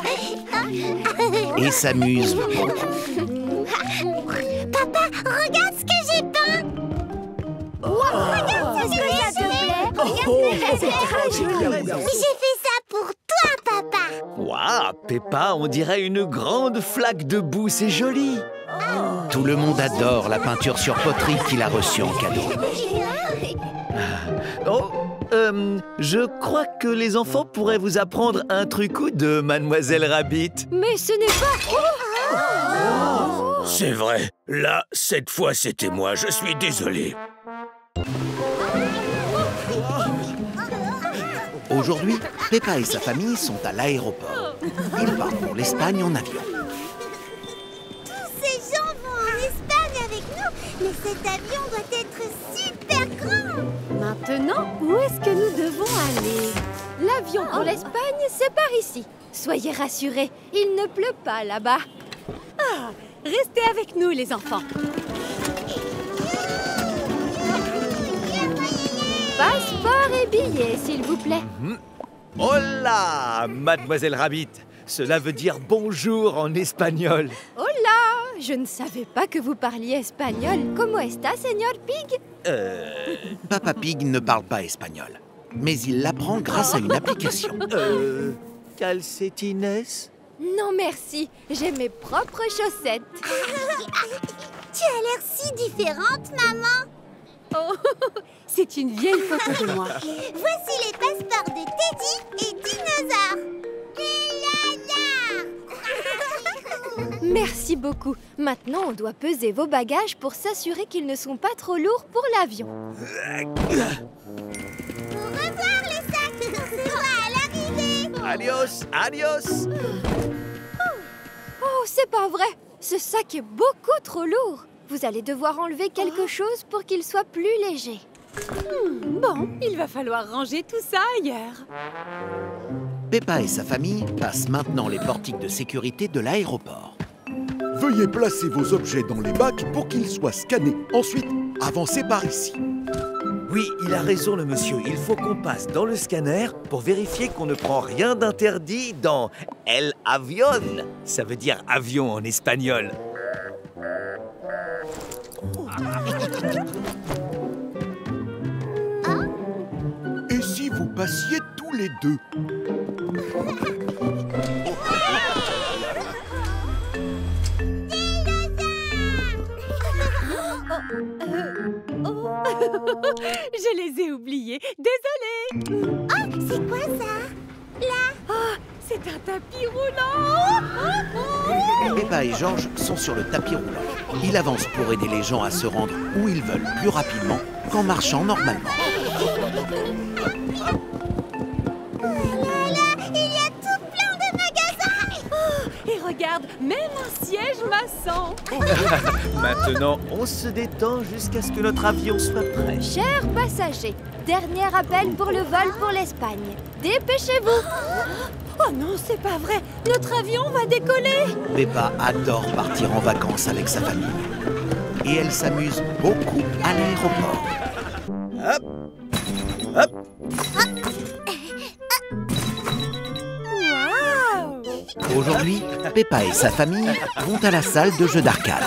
et s'amuse beaucoup. Papa, regarde ce que j'ai peint. Wow, regarde ce que ça te plaît. C'est très joli. J'ai fait ça pour toi, papa. Waouh, Peppa, on dirait une grande flaque de boue, c'est joli. Tout le monde adore la peinture sur poterie qu'il a reçue en cadeau. Oh, euh, je crois que les enfants pourraient vous apprendre un truc ou deux, Mademoiselle Rabbit. Mais ce n'est pas... C'est vrai. Là, cette fois, c'était moi. Je suis désolé. Aujourd'hui, Peppa et sa famille sont à l'aéroport. Ils partent pour l'Espagne en avion. Tous ces gens vont en Espagne avec nous, mais cet avion doit être super grand. Maintenant, où est-ce que nous devons aller? L'avion pour l'Espagne, c'est par ici. Soyez rassurés, il ne pleut pas là-bas. Ah, restez avec nous, les enfants. Passeport et billets, s'il vous plaît. Mmh. Hola, Mademoiselle Rabbit. Cela veut dire bonjour en espagnol. Hola, je ne savais pas que vous parliez espagnol. ¿Cómo está, señor Pig? Euh... Papa Pig ne parle pas espagnol, mais il l'apprend grâce à une application. Euh... Calcetines? Non, merci. J'ai mes propres chaussettes. Tu as l'air si différente, maman. Oh, c'est une vieille photo de moi. Voici les passeports de Teddy et Dinosaure. Merci beaucoup. Maintenant, on doit peser vos bagages pour s'assurer qu'ils ne sont pas trop lourds pour l'avion. Au revoir, les sacs. On se voit à l'arrivée. Adios, adios. Oh, oh c'est pas vrai. Ce sac est beaucoup trop lourd. Vous allez devoir enlever quelque chose pour qu'il soit plus léger. Hmm, bon, il va falloir ranger tout ça ailleurs. Peppa et sa famille passent maintenant les portiques de sécurité de l'aéroport. Veuillez placer vos objets dans les bacs pour qu'ils soient scannés. Ensuite, avancez par ici. Oui, il a raison le monsieur. Il faut qu'on passe dans le scanner pour vérifier qu'on ne prend rien d'interdit dans El Avión. Ça veut dire avion en espagnol. Et si vous passiez tous les deux? Je les ai oubliés. Désolée. Oh, c'est quoi ça? Là. Oh, c'est un tapis roulant. Oh, oh. Peppa et George sont sur le tapis roulant. Ils avancent pour aider les gens à se rendre où ils veulent plus rapidement qu'en marchant normalement. Et regarde, même un siège maçon. Maintenant, on se détend jusqu'à ce que notre avion soit prêt. Chers passagers, dernier appel pour le vol pour l'Espagne. Dépêchez-vous. Oh non, c'est pas vrai. Notre avion va décoller. Peppa adore partir en vacances avec sa famille. Et elle s'amuse beaucoup à l'aéroport. Hop, hop. Aujourd'hui, Peppa et sa famille vont à la salle de jeux d'arcade.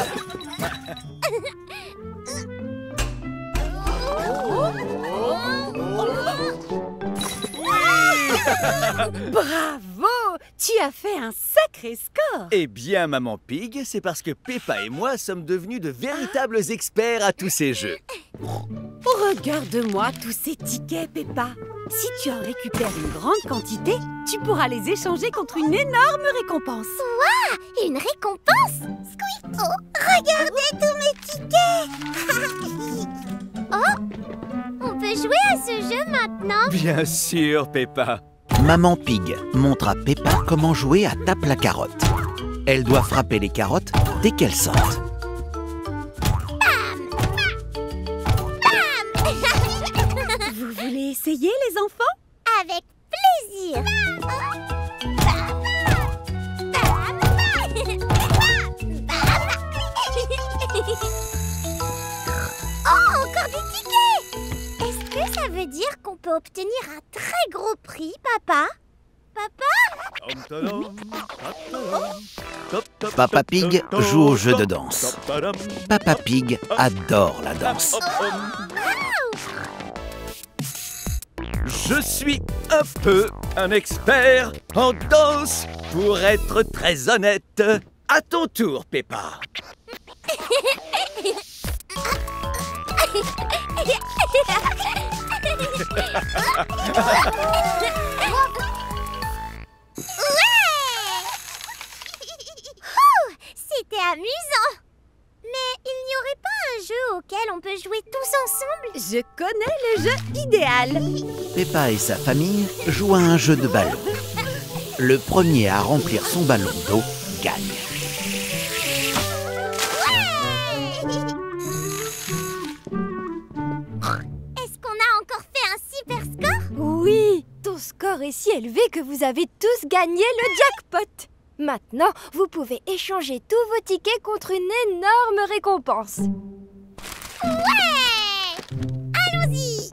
Bravo! Tu as fait un sacré score. Eh bien, Maman Pig, c'est parce que Peppa et moi sommes devenus de véritables experts à tous ces jeux. Regarde-moi tous ces tickets, Peppa. Si tu en récupères une grande quantité, tu pourras les échanger contre une énorme récompense. Waouh, une récompense? Squeak! Oh, regardez tous mes tickets. Oh, on peut jouer à ce jeu maintenant? Bien sûr, Peppa. Maman Pig montre à Peppa comment jouer à tape la carotte. Elle doit frapper les carottes dès qu'elles sortent. Vous voulez essayer, les enfants? Avec plaisir. Oh, encore des tickets! Est-ce que ça veut dire qu'on peut obtenir un très gros prix, papa? Papa? Papa Pig joue au jeu de danse. Papa Pig adore la danse. Je suis un peu un expert en danse, pour être très honnête. À ton tour, Peppa. C'était amusant. Mais il n'y aurait pas un jeu auquel on peut jouer tous ensemble? Je connais le jeu idéal. Peppa et sa famille jouent à un jeu de ballon. Le premier à remplir son ballon d'eau gagne. Est-ce qu'on a encore fait un super score? Oui, ton score est si élevé que vous avez tous gagné le jackpot. Maintenant, vous pouvez échanger tous vos tickets contre une énorme récompense. Ouais! Allons-y!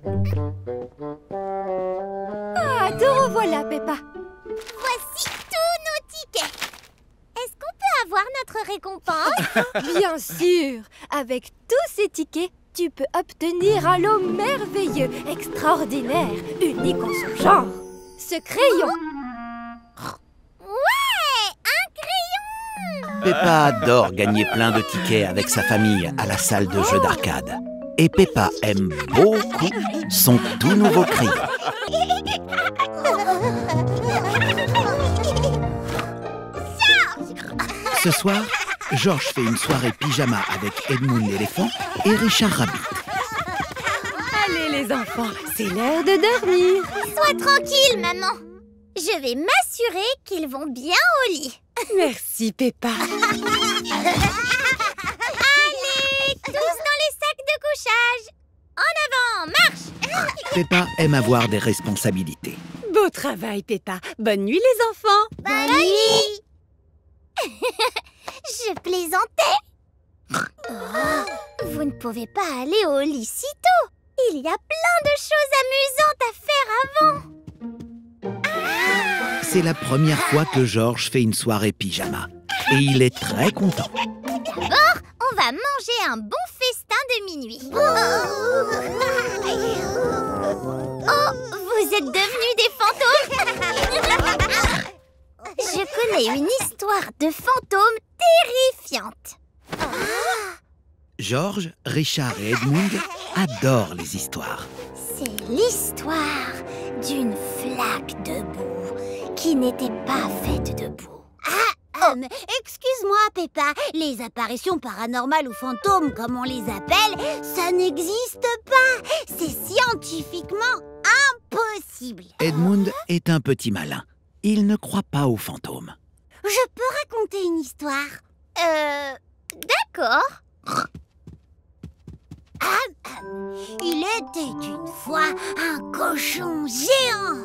Ah, te revoilà, Peppa. Voici tous nos tickets. Est-ce qu'on peut avoir notre récompense? Bien sûr. Avec tous ces tickets, tu peux obtenir un lot merveilleux, extraordinaire, unique en son genre. Ce crayon. Peppa adore gagner plein de tickets avec sa famille à la salle de jeux d'arcade. Et Peppa aime beaucoup son tout nouveau crayon. Ce soir, Georges fait une soirée pyjama avec Edmund l'éléphant et Richard Rabbit. Allez les enfants, c'est l'heure de dormir. Sois tranquille, maman. Je vais m'assurer qu'ils vont bien au lit. Merci, Peppa. Allez, tous dans les sacs de couchage. En avant, marche. Peppa aime avoir des responsabilités. Beau travail, Peppa. Bonne nuit, les enfants. Bonne nuit. Je plaisantais. Oh, vous ne pouvez pas aller au lit si tôt. Il y a plein de choses amusantes à faire avant. C'est la première fois que Georges fait une soirée pyjama. Et il est très content. D'abord, on va manger un bon festin de minuit. Oh, vous êtes devenus des fantômes. Je connais une histoire de fantômes terrifiante. Georges, Richard et Edmund adorent les histoires. C'est l'histoire d'une flaque de boue qui n'était pas faite de boue. Ah, oh, excuse-moi, Peppa. Les apparitions paranormales ou fantômes, comme on les appelle, ça n'existe pas. C'est scientifiquement impossible. Edmund est un petit malin. Il ne croit pas aux fantômes. Je peux raconter une histoire? Euh... D'accord. Ah, il était une fois un cochon géant.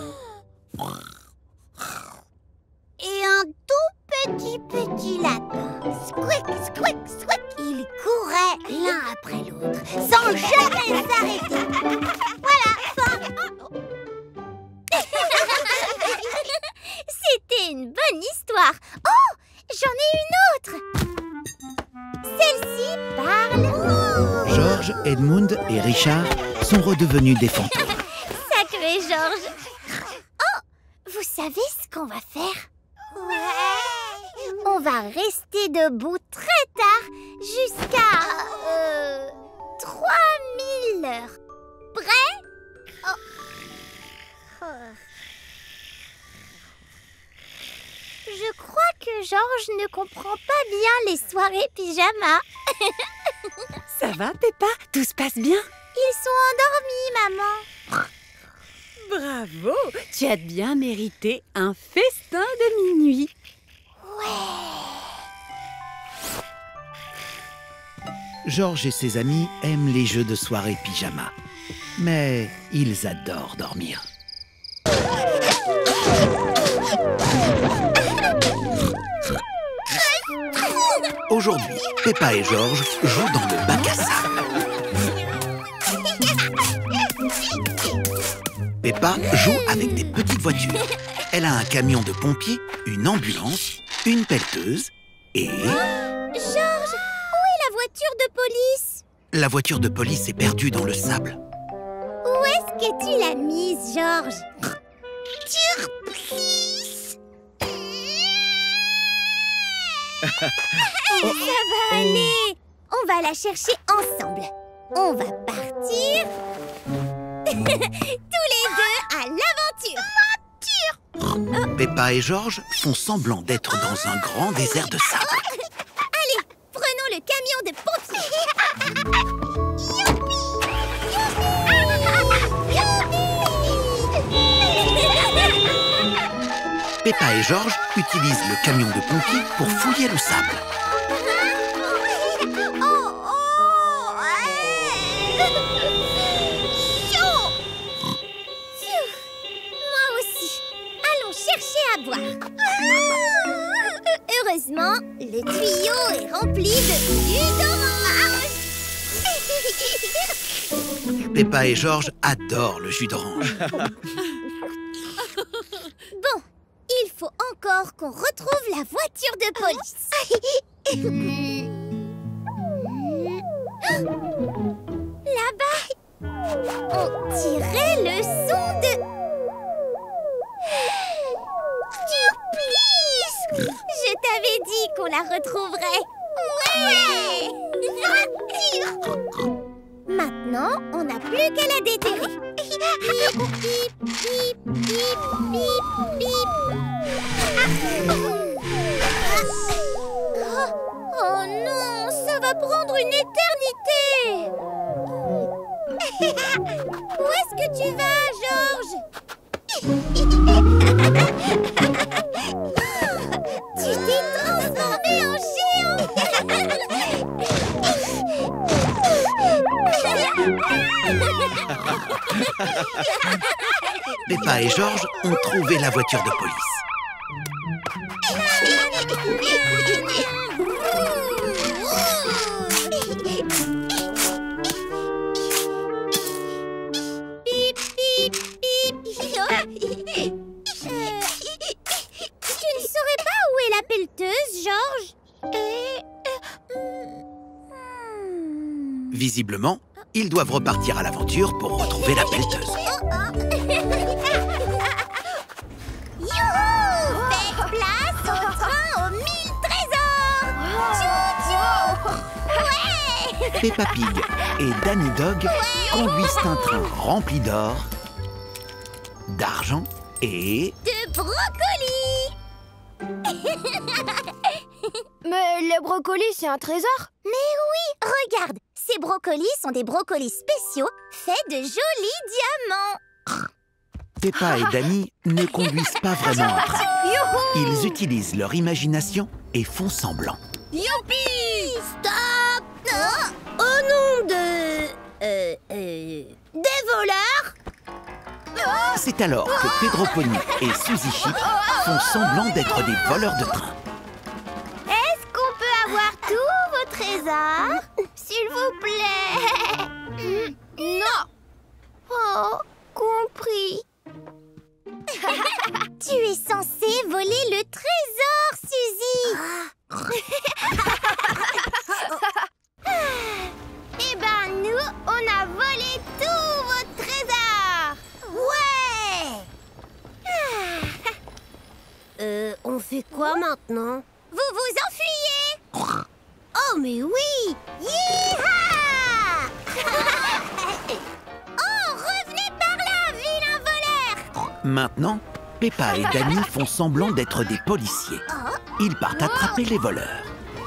Et un tout petit petit lapin. Squeak, squeak, squeak. Ils couraient l'un après l'autre, sans jamais s'arrêter. Voilà, fin. C'était une bonne histoire. Oh, j'en ai une autre. Celle-ci parle... Georges, Edmund et Richard sont redevenus des fantômes. Sacré Georges. Oh, vous savez ce qu'on va faire? On va rester debout très tard, jusqu'à... Euh, trois mille heures. Prêt? Oh. Oh. Je crois que Georges ne comprend pas bien les soirées pyjama. Ça va, Peppa? Tout se passe bien? Ils sont endormis, maman. Bravo! Tu as bien mérité un festin de minuit. Georges et ses amis aiment les jeux de soirée pyjama, mais ils adorent dormir. Aujourd'hui, Peppa et Georges jouent dans le bac à sable. Peppa joue avec des petites voitures. Elle a un camion de pompiers, une ambulance, une pelleteuse et... Georges, où est la voiture de police? La voiture de police est perdue dans le sable. Où est-ce que tu l'as mise, Georges? Surprise! Ça va aller. On va la chercher ensemble. On va partir tous les deux à l'aventure. L'aventure! Peppa et Georges font semblant d'être dans un grand désert de sable. Allez, prenons le camion de pompiers. Peppa et Georges utilisent le camion de pompiers pour fouiller le sable. Oh, oh, chaud. Moi aussi. Allons chercher à boire. Heureusement, le tuyau est rempli de jus d'orange. Peppa et Georges adorent le jus d'orange. Bon, il faut encore qu'on retrouve la voiture de police. Là-bas, on dirait le son de... Surprise! Je t'avais dit qu'on la retrouverait. Ouais! Maintenant, on n'a plus qu'à la déterrer. Bip, bip, bip, bip, bip, bip. Oh, oh non, ça va prendre une éternité. Où est-ce que tu vas, Georges? Tu t'es transformé en géant. Peppa et Georges ont trouvé la voiture de police. Bip, bip, bip. Euh, tu ne saurais pas où est la pelleteuse, Georges? Euh, hmm. Visiblement, ils doivent repartir à l'aventure pour retrouver la pelleteuse. Youhou! Faites place au train aux mille trésors! Tchou, tchou! Ouais! Peppa Pig et Danny Dog conduisent un train rempli d'or, d'argent et... de brocolis! Mais les brocolis, c'est un trésor? Mais oui, regarde! Ces brocolis sont des brocolis spéciaux faits de jolis diamants. Peppa et Danny ne conduisent pas vraiment un train. Ils utilisent leur imagination et font semblant. Youpi! Stop! Oh, au nom de... Euh, euh, des voleurs? C'est alors que Pedro Pony et Suzy Chic font semblant d'être des voleurs de train. Est-ce qu'on peut avoir tous vos trésors? S'il vous plaît. Non. Oh, compris. Tu es censée voler le trésor, Suzy. Eh ben, nous, on a volé tous vos trésors. Ouais. Euh, on fait quoi maintenant? Vous vous enfuyez. Oh, mais oui. Yeeha. Oh, revenez par là, vilain voleur. Maintenant, Peppa et Danny font semblant d'être des policiers. Ils partent attraper les voleurs.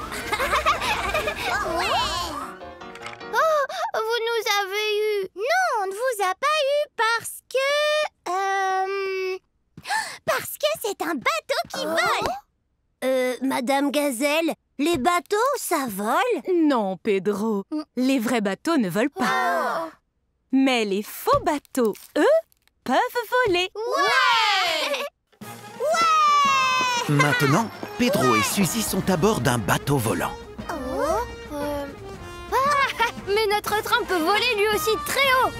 Oh, vous nous avez eu. Non, on ne vous a pas eu parce que... Euh... Parce que c'est un bateau qui vole. Euh, Madame Gazelle, les bateaux, ça vole? Non, Pedro, les vrais bateaux ne volent pas. Oh. Mais les faux bateaux, eux, peuvent voler. Ouais. Ouais. Maintenant, Pedro et Suzy sont à bord d'un bateau volant. Oh. Euh... Ah, mais notre train peut voler lui aussi très haut.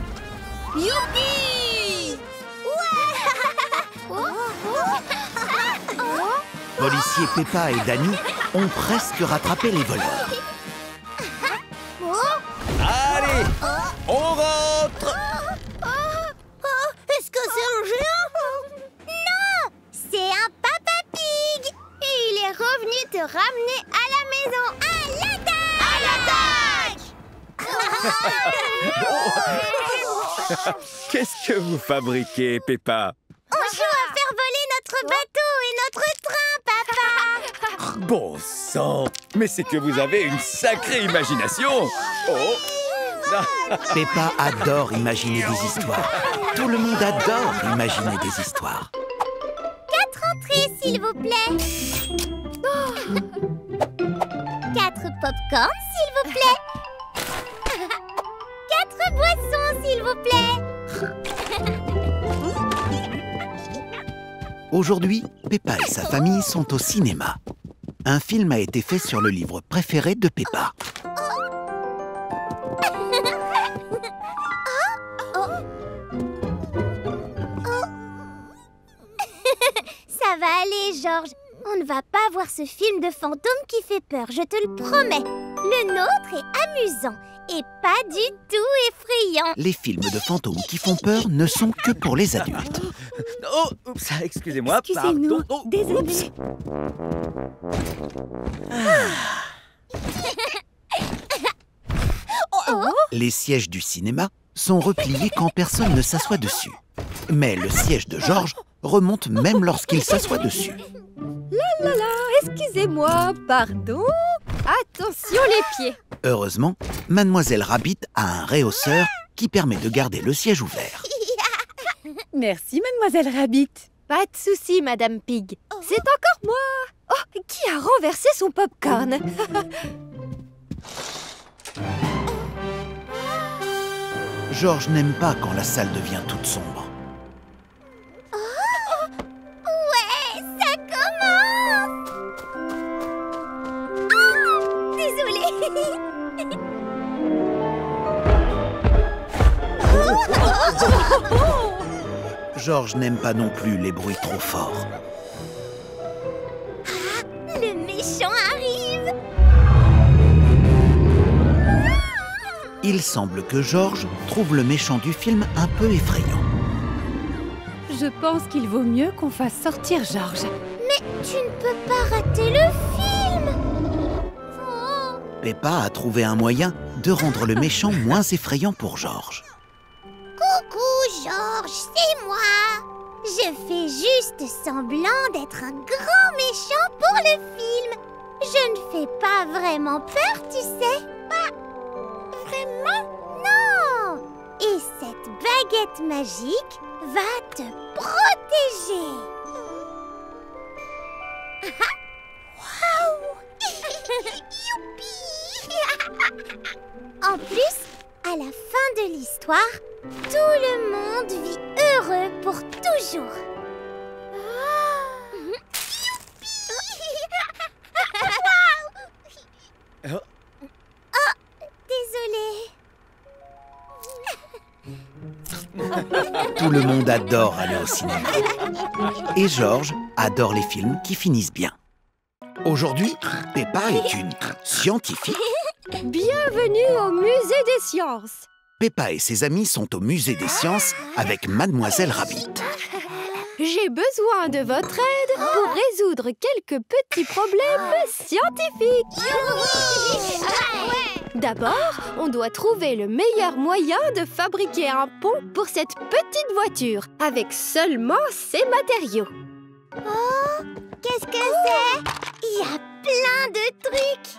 Youpi. Ouais. Policiers Peppa et Danny ont presque rattrapé les voleurs. Allez, on rentre. Est-ce que c'est un géant? Non, c'est un Papa Pig. Et il est revenu te ramener à la maison. À l'attaque. Qu'est-ce que vous fabriquez, Peppa? On joue à faire voler notre bateau et notre train, Papa. Bon sang, mais c'est que vous avez une sacrée imagination. Oh. Peppa adore imaginer des histoires. Tout le monde adore imaginer des histoires. Quatre entrées, s'il vous plaît. Quatre pop-corn, s'il vous plaît. Quatre boissons, s'il vous plaît. Aujourd'hui, Peppa et sa famille sont au cinéma. Un film a été fait sur le livre préféré de Peppa. Ça va aller, Georges. On ne va pas voir ce film de fantôme qui fait peur, je te le promets. Le nôtre est amusant et pas du tout effrayant. Les films de fantômes qui font peur ne sont que pour les adultes. Oh, oups, excusez-moi. Excusez-nous, pardon. Oh, désolé. Les sièges du cinéma sont repliés quand personne ne s'assoit dessus. Mais le siège de Georges remonte même lorsqu'il s'assoit dessus. Là là là, excusez-moi, pardon. Attention les pieds. Heureusement, Mademoiselle Rabbit a un réhausseur qui permet de garder le siège ouvert. Merci, Mademoiselle Rabbit. Pas de souci, Madame Pig. C'est encore moi. Oh, qui a renversé son popcorn? Georges n'aime pas quand la salle devient toute sombre. Ouais, ça commence. Oh, désolée. Georges n'aime pas non plus les bruits trop forts. Le méchant arrive. Il semble que Georges trouve le méchant du film un peu effrayant. Je pense qu'il vaut mieux qu'on fasse sortir Georges. Mais tu ne peux pas rater le film. Oh. Peppa a trouvé un moyen de rendre le méchant moins effrayant pour Georges. Coucou Georges, c'est moi. Je fais juste semblant d'être un grand méchant pour le film. Je ne fais pas vraiment peur, tu sais. Pas vraiment, non. Et cette baguette magique va te protéger. Waouh. Youpi. En plus, à la fin de l'histoire, tout le monde vit heureux pour toujours. Oh. Oh, désolée. Tout le monde adore aller au cinéma. Et Georges adore les films qui finissent bien. Aujourd'hui, Peppa est une scientifique. Bienvenue au musée des sciences. Peppa et ses amis sont au musée des sciences avec Mademoiselle Rabbit. J'ai besoin de votre aide pour résoudre quelques petits problèmes scientifiques. D'abord, on doit trouver le meilleur moyen de fabriquer un pont pour cette petite voiture avec seulement ces matériaux. Oh, qu'est-ce que c'est? Il y a plein de trucs.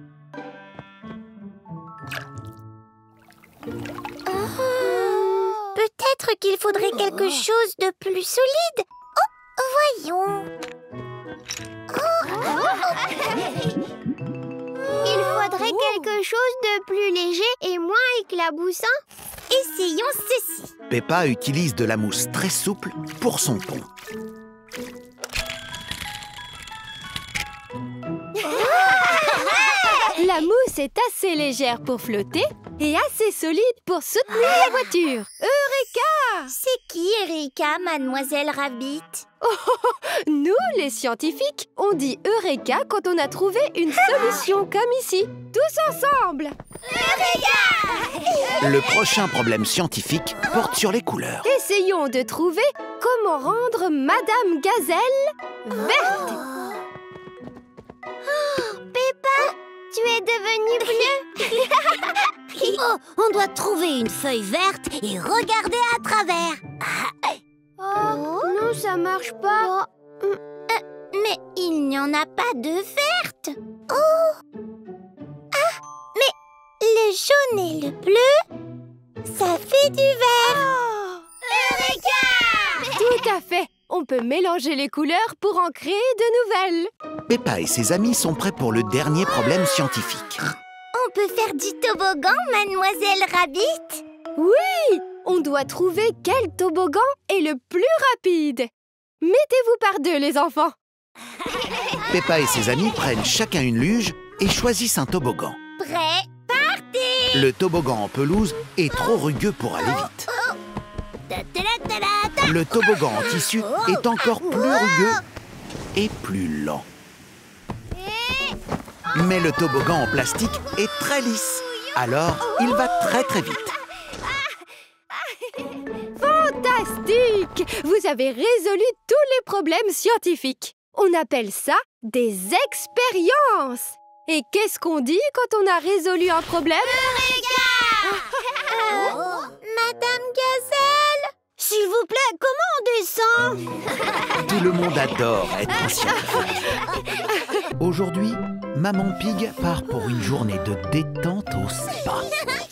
Oh, peut-être qu'il faudrait quelque chose de plus solide. Oh, voyons. Oh. Il faudrait quelque chose de plus léger et moins éclaboussant. Essayons ceci. Peppa utilise de la mousse très souple pour son pont. La mousse est assez légère pour flotter et assez solide pour soutenir la voiture. Eureka! C'est qui Eureka, Mademoiselle Rabbit? Nous, les scientifiques, on dit Eureka quand on a trouvé une solution comme ici. Tous ensemble! Eureka! Le prochain problème scientifique porte sur les couleurs. Essayons de trouver comment rendre Madame Gazelle verte. Oh, Peppa, tu es devenue bleue. Oh, on doit trouver une feuille verte et regarder à travers. Oh, non, ça marche pas. Oh. Euh, mais il n'y en a pas de verte. Oh. Ah, mais le jaune et le bleu, ça fait du vert. Oh. Eureka! Tout à fait. On peut mélanger les couleurs pour en créer de nouvelles. Peppa et ses amis sont prêts pour le dernier problème scientifique. On peut faire du toboggan, Mademoiselle Rabbit? Oui! On doit trouver quel toboggan est le plus rapide. Mettez-vous par deux, les enfants. Peppa et ses amis prennent chacun une luge et choisissent un toboggan. Prêt, partez! Le toboggan en pelouse est trop rugueux pour aller vite. Le toboggan en tissu est encore plus rugueux et plus lent. Mais le toboggan en plastique est très lisse. Alors, il va très très vite. Fantastique! Vous avez résolu tous les problèmes scientifiques. On appelle ça des expériences. Et qu'est-ce qu'on dit quand on a résolu un problème? euh, Madame Gazelle? S'il vous plaît, comment on descend? Tout le monde adore être un scientifique. Aujourd'hui, Maman Pig part pour une journée de détente au spa.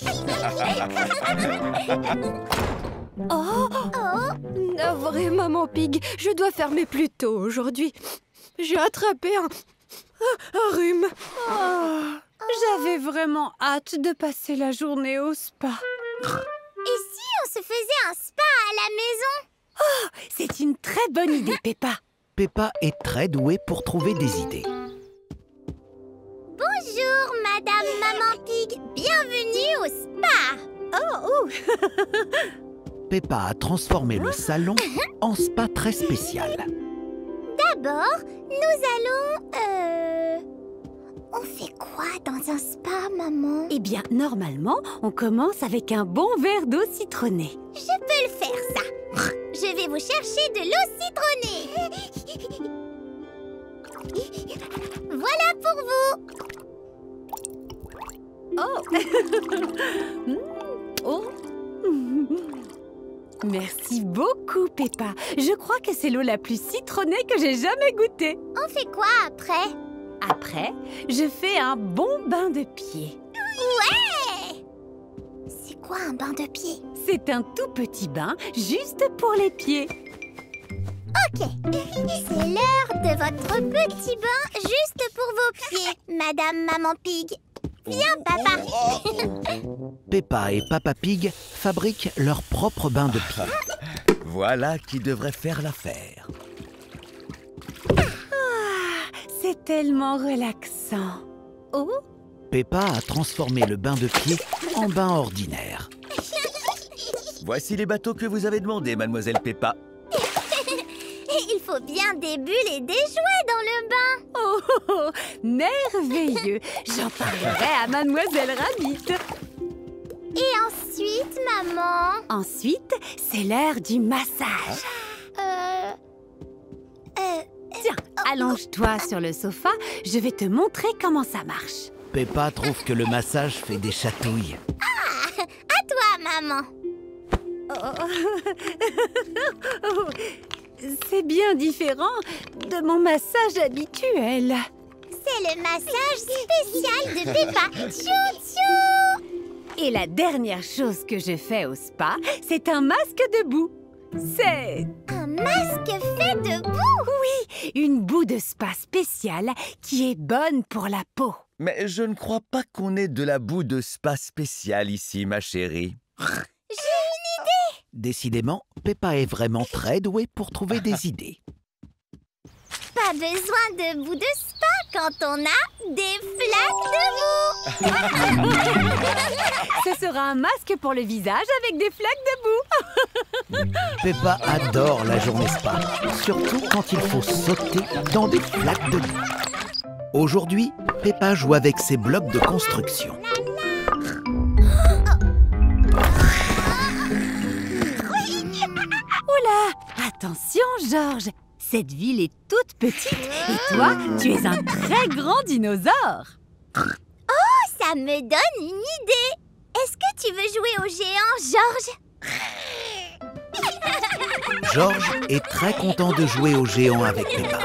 Oh, oh. Navré, Maman Pig, je dois fermer plus tôt aujourd'hui. J'ai attrapé un, un rhume. Oh, j'avais vraiment hâte de passer la journée au spa. Et si on se faisait un spa à la maison? Oh, c'est une très bonne idée, Peppa. Peppa est très douée pour trouver des idées. Bonjour, Madame Maman Pig. Bienvenue au spa. Oh, oh. Peppa a transformé le salon en spa très spécial. D'abord, nous allons... Euh... On fait quoi dans un spa, maman? Eh bien, normalement, on commence avec un bon verre d'eau citronnée. Je peux le faire, ça. Je vais vous chercher de l'eau citronnée. Voilà pour vous. Oh. Oh. Merci beaucoup, Peppa. Je crois que c'est l'eau la plus citronnée que j'ai jamais goûtée. On fait quoi après? Après, je fais un bon bain de pied. Ouais! C'est quoi un bain de pied? C'est un tout petit bain juste pour les pieds. Ok, c'est l'heure de votre petit bain juste pour vos pieds, Madame Maman Pig. Viens, papa. Peppa et Papa Pig fabriquent leur propre bain de pied. Voilà qui devrait faire l'affaire. Ah, c'est tellement relaxant. Oh, Peppa a transformé le bain de pied en bain ordinaire. Voici les bateaux que vous avez demandés, Mademoiselle Peppa. Il faut bien des bulles et des jouets dans le bain. oh, oh, oh, merveilleux. J'en parlerai à Mademoiselle Rabbit. Et ensuite, maman? Ensuite, c'est l'heure du massage. Euh... Tiens, allonge-toi sur le sofa, je vais te montrer comment ça marche. Peppa trouve que le massage fait des chatouilles. Ah, à toi, maman. Oh, c'est bien différent de mon massage habituel. C'est le massage spécial de Peppa. Tchou, tchou. Et la dernière chose que je fais au spa, c'est un masque de boue. C'est... Un masque fait de boue? Oui, une boue de spa spéciale qui est bonne pour la peau. Mais je ne crois pas qu'on ait de la boue de spa spéciale ici, ma chérie. J'ai une idée. Décidément, Peppa est vraiment très douée pour trouver des idées. Pas besoin de boue de spa quand on a des flaques de boue. Ce sera un masque pour le visage avec des flaques de boue. Peppa adore la journée spa, surtout quand il faut sauter dans des flaques de boue. Aujourd'hui, Peppa joue avec ses blocs de construction. Oula! Attention, Georges! Cette ville est toute petite et toi, tu es un très grand dinosaure. Oh, ça me donne une idée. Est-ce que tu veux jouer au géant, Georges? Georges est très content de jouer au géant avec Peppa.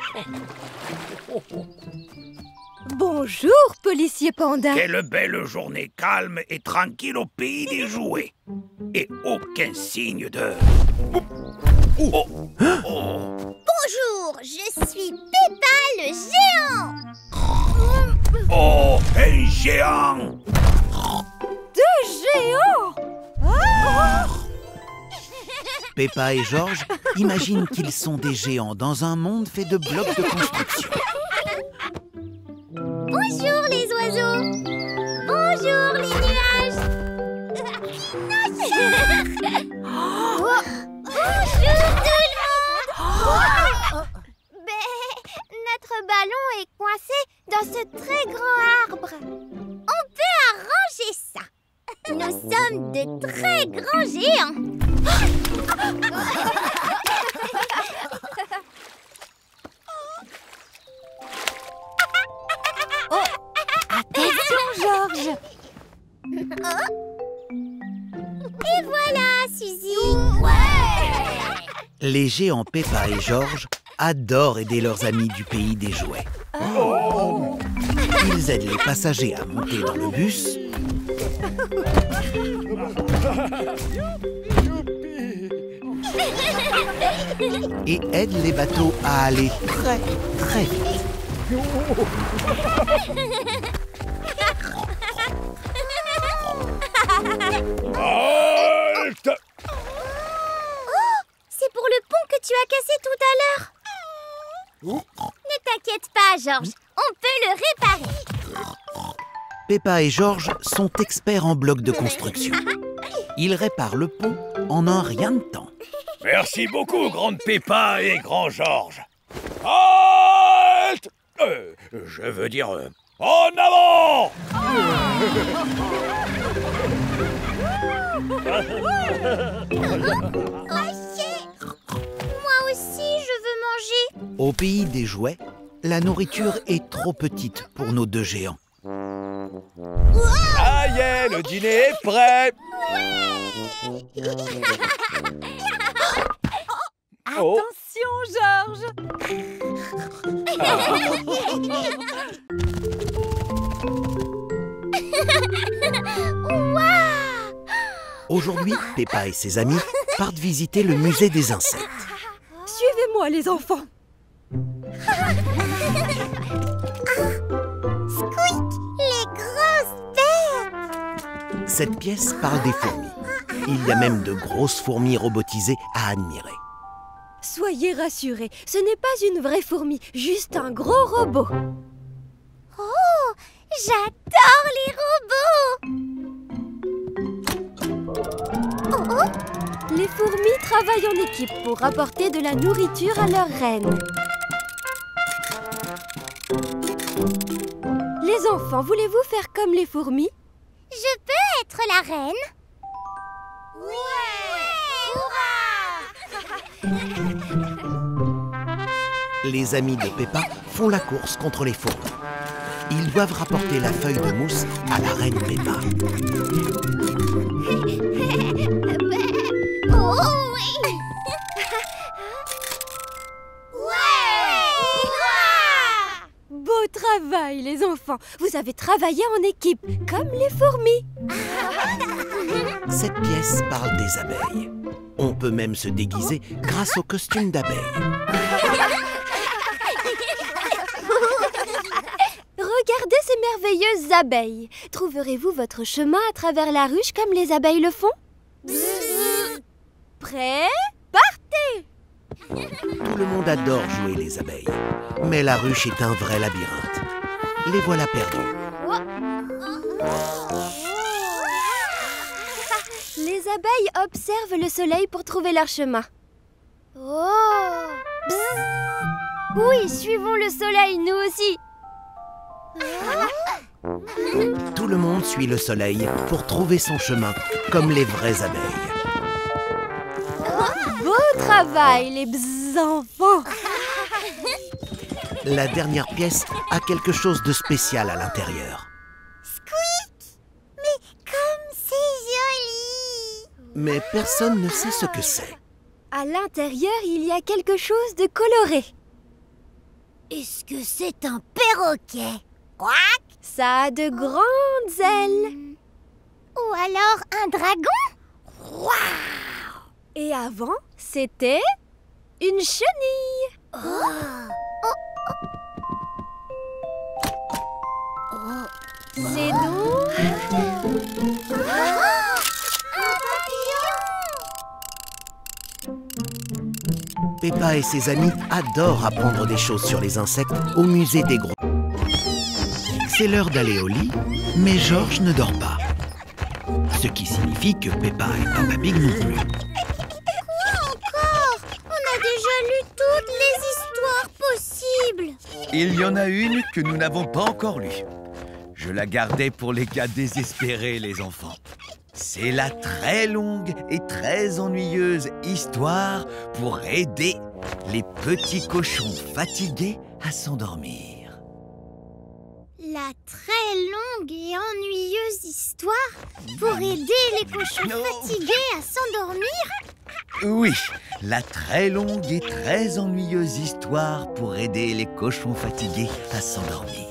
Bonjour, policier panda. Quelle belle journée calme et tranquille au pays des jouets. Et aucun signe de... Oh, oh, oh. Bonjour, je suis Peppa le géant. Oh, un géant. Deux géants! Peppa et Georges imaginent qu'ils sont des géants dans un monde fait de blocs de construction. Bonjour les oiseaux. Bonjour les nuages. Oh, bonjour tout le monde. Mais notre ballon est coincé dans ce très grand arbre. On peut arranger ça. Nous sommes de très grands géants. Attention, Georges! Et voilà, Suzy. Ouais. Les géants Peppa et Georges adorent aider leurs amis du pays des jouets. Oh. Ils aident les passagers à monter dans le bus. Et aident les bateaux à aller très, très vite. Halte! Oh, c'est pour le pont que tu as cassé tout à l'heure. Ne t'inquiète pas, Georges. On peut le réparer. Peppa et Georges sont experts en blocs de construction. Ils réparent le pont en un rien de temps. Merci beaucoup, grande Peppa et grand Georges. Halte! Euh, je veux dire, euh, en avant! Moi aussi, je veux manger. Au pays des jouets, la nourriture est trop petite pour nos deux géants. Ça y est, le dîner est prêt. Attention, Georges! Aujourd'hui, Peppa et ses amis partent visiter le musée des insectes. Suivez-moi, les enfants. Squeak, les grosses bêtes. Cette pièce parle des fourmis. Il y a même de grosses fourmis robotisées à admirer. Soyez rassurés, ce n'est pas une vraie fourmi, juste un gros robot. Oh, j'adore les robots. Oh, oh. Les fourmis travaillent en équipe pour apporter de la nourriture à leur reine. Les enfants, voulez-vous faire comme les fourmis? Je peux être la reine? Ouais, Les amis de Peppa font la course contre les fourmis. Ils doivent rapporter la feuille de mousse à la reine Peppa. Oh oui. Beau travail, les enfants. Vous avez travaillé en équipe, comme les fourmis. Cette pièce parle des abeilles. On peut même se déguiser grâce au costume d'abeille. Regardez ces merveilleuses abeilles. Trouverez-vous votre chemin à travers la ruche comme les abeilles le font? Prêts? Partez! Tout le monde adore jouer les abeilles. Mais la ruche est un vrai labyrinthe. Les voilà perdus. Les abeilles observent le soleil pour trouver leur chemin. Oh. Oui, suivons le soleil, nous aussi. Tout le monde suit le soleil pour trouver son chemin, comme les vraies abeilles. Beau travail, les bzz enfants. La dernière pièce a quelque chose de spécial à l'intérieur. Squeak! Mais comme c'est joli! Mais personne ne sait ce que c'est. À l'intérieur, il y a quelque chose de coloré. Est-ce que c'est un perroquet? Quack! Ça a de grandes ailes. Ou alors un dragon? Waouh! Et avant, c'était une chenille. Oh. Oh. Oh. C'est donc Oh. Un papillon! Peppa et ses amis adorent apprendre des choses sur les insectes au musée des gros. C'est l'heure d'aller au lit, mais George ne dort pas. Ce qui signifie que Peppa et Papa Pig non plus. Quoi encore? On a déjà lu toutes les histoires possibles. Il y en a une que nous n'avons pas encore lue. Je la gardais pour les cas désespérés, les enfants. C'est la très longue et très ennuyeuse histoire pour aider les petits cochons fatigués à s'endormir. La très longue et ennuyeuse histoire pour aider les cochons Non. fatigués à s'endormir? Oui, la très longue et très ennuyeuse histoire pour aider les cochons fatigués à s'endormir.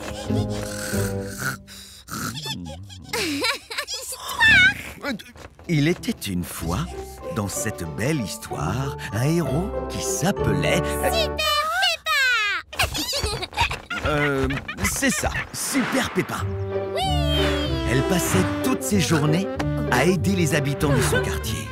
Il était une fois, dans cette belle histoire, un héros qui s'appelait... Super Peppa! Euh, c'est ça, Super Peppa. Oui. Elle passait toutes ses journées à aider les habitants de son quartier.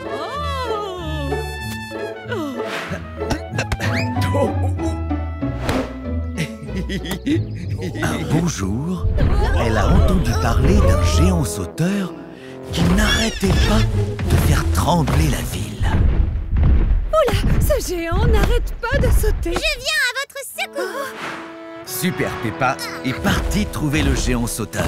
Un beau jour, elle a entendu parler d'un géant sauteur qui n'arrêtait pas de faire trembler la ville. Oula, ce géant n'arrête pas de sauter. Je viens à votre secours! Super Peppa est partie trouver le géant sauteur.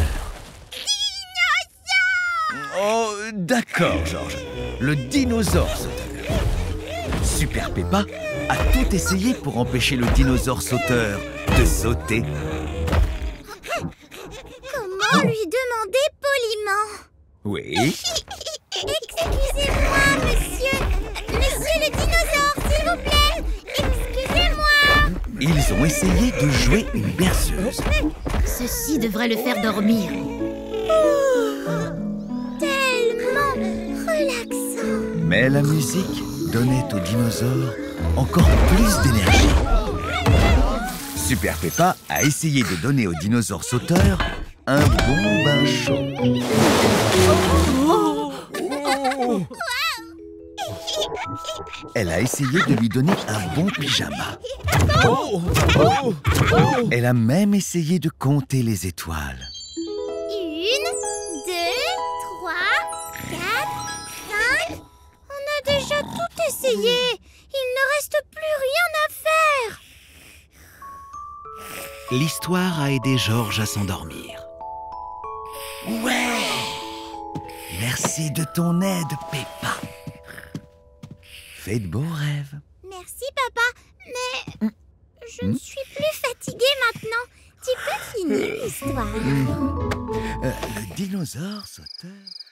Dinosaure! Oh, d'accord, George. Le dinosaure sauteur. Super Peppa a tout essayé pour empêcher le dinosaure sauteur de sauter. Comment lui demander poliment? Oui. Excusez-moi, monsieur. Monsieur le dinosaure, s'il vous plaît. Excusez-moi. Ils ont essayé de jouer une berceuse. Ceci devrait le faire dormir. Tellement relaxant. Mais la musique donnait au dinosaure encore plus d'énergie. Super Peppa a essayé de donner au dinosaure sauteur un bon bain chaud. Elle a essayé de lui donner un bon pyjama. Elle a même essayé de compter les étoiles. Une, deux, trois, quatre, cinq. On a déjà tout essayé. Il ne reste plus rien à faire. L'histoire a aidé George à s'endormir. Ouais! Merci de ton aide, Peppa. Fais de beaux rêves. Merci, papa. Mais je Je ne suis plus fatiguée maintenant. Tu peux finir l'histoire. Euh, le dinosaure sauteur